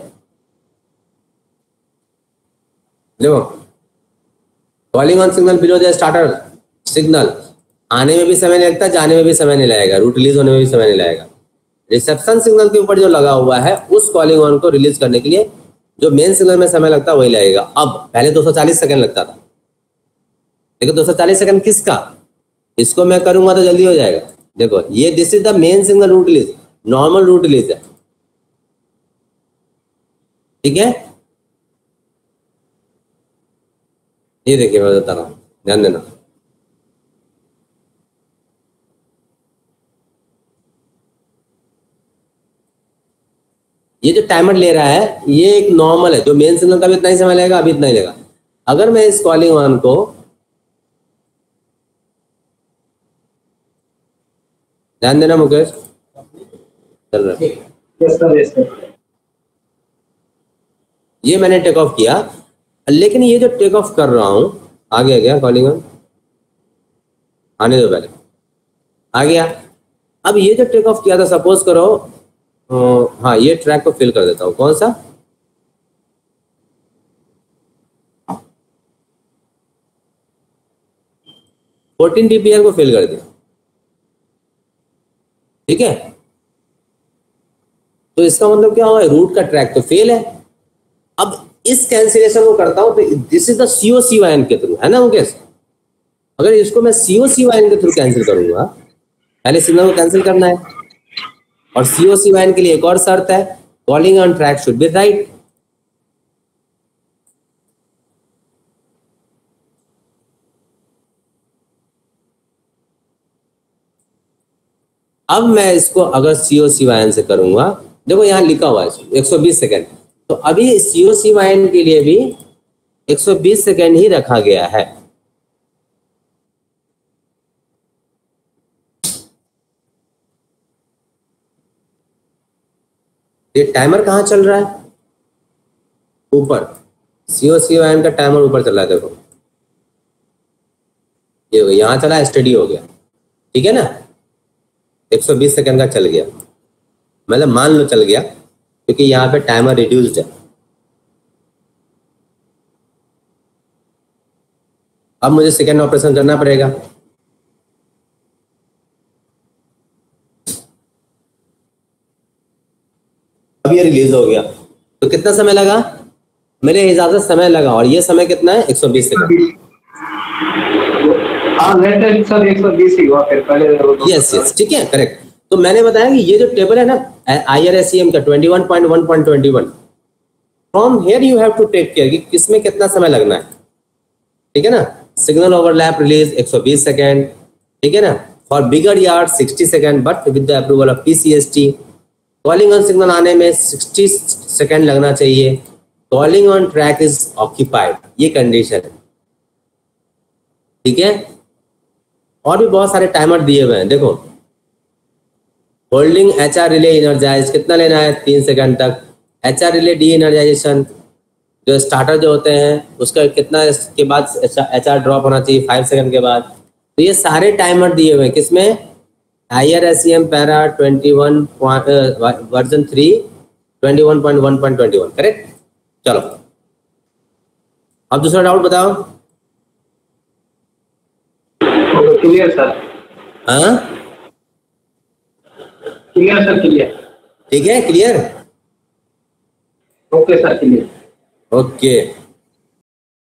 देखो calling on signal below the starter signal, आने में भी समय नहीं लगता, जाने में भी समय नहीं लगेगा, रूट रिलीज होने में भी समय नहीं लगेगा। रिसेप्शन सिग्नल के ऊपर जो लगा हुआ है उस कॉलिंग ऑन को रिलीज करने के लिए जो मेन सिग्नल में समय लगता है वही लगेगा। अब पहले दो सौ चालीस सेकंड लगता था, लेकिन दो सौ चालीस सेकंड किसका? इसको मैं करूंगा तो जल्दी हो जाएगा। देखो ये this is the main signal route release, normal route release है, ठीक है। ये देखिए मैं बता रहा हूं, ध्यान देना। ये जो टाइमर ले रहा है ये एक नॉर्मल है, जो मेन सिग्नल का भी इतना ही समय लगेगा, अभी इतना ही लगेगा। अगर मैं इस कॉलिंग ऑन को ध्यान देना मुकेश, चल रहा है, ये मैंने टेक ऑफ किया, लेकिन ये जो टेक ऑफ कर रहा हूं आ गया क्या? कॉलिंग ऑन आने दो पहले, आ गया। अब ये जो टेक ऑफ किया था, सपोज करो Uh, हाँ ये ट्रैक को फिल कर देता हूँ। कौन सा? फोर्टीन टीपीआर को फिल कर दिया, ठीक है। तो इसका मतलब क्या हुआ? रूट का ट्रैक तो फेल है। अब इस कैंसिलेशन को करता हूं तो दिस इज द सीओसी वाइन के थ्रू, है ना मुकेश? अगर इसको मैं सीओसी वाइन के थ्रू कैंसिल करूंगा, पहले सिग्नल को कैंसिल करना है, और सीओसी वाइन के लिए एक और शर्त है, calling on track should be right. अब मैं इसको अगर सीओसी वाइन से करूंगा, देखो यहां लिखा हुआ है एक सौ बीस सेकंड, तो अभी सीओसी वाइन के लिए भी एक सौ बीस सेकेंड ही रखा गया है। ये टाइमर कहाँ चल रहा है? ऊपर। सीओ सीओ एन का टाइमर ऊपर चल रहा है, देखो ये यहाँ चला, स्टडी हो गया, ठीक है ना। एक सौ बीस सेकेंड का चल गया, मतलब मान लो चल गया, क्योंकि यहाँ पे टाइमर रिड्यूस्ड है। अब मुझे सेकेंड ऑपरेशन करना पड़ेगा। अब ये रिलीज हो गया, तो कितना समय लगा? मेरे हिसाब से समय लगा, और ये समय कितना है? एक सौ बीस सेकेंड। हाँ लेटेस्ट सर एक सौ बीस ही हुआ फिर पहले। यस यस, ठीक है, करेक्ट। तो मैंने बताया कि ये जो टेबल है ना I R S E M का twenty one point one point twenty one, from here you have to take care कि किसमें कितना समय लगना है, ठीक है ना। सिग्नल ओवरलैप रिलीज एक सौ बीस सेकेंड, ठीक है ना। For bigger yard sixty second, but with the approval of P C S T. Calling on signal आने में सिक्सटी सेकेंड लगना चाहिए। Calling on track is occupied, ये कंडीशन है, ठीक है। और भी बहुत सारे टाइमर दिए हुए हैं, देखो। Holding H R relay energise कितना लेना है? तीन सेकंड तक। H R relay deenergisation, जो स्टार्टर जो होते हैं उसका कितना के बाद एच आर ड्रॉप होना चाहिए? फाइव सेकंड के बाद। तो ये सारे टाइमर दिए हुए हैं, किसमें? I R S E M para twenty one version three twenty one point one point twenty one, correct. चलो अब दूसरा डाउट बताओ। Clear sir. हाँ क्लियर सर, क्लियर। ठीक है, clear, okay sir, clear. Okay.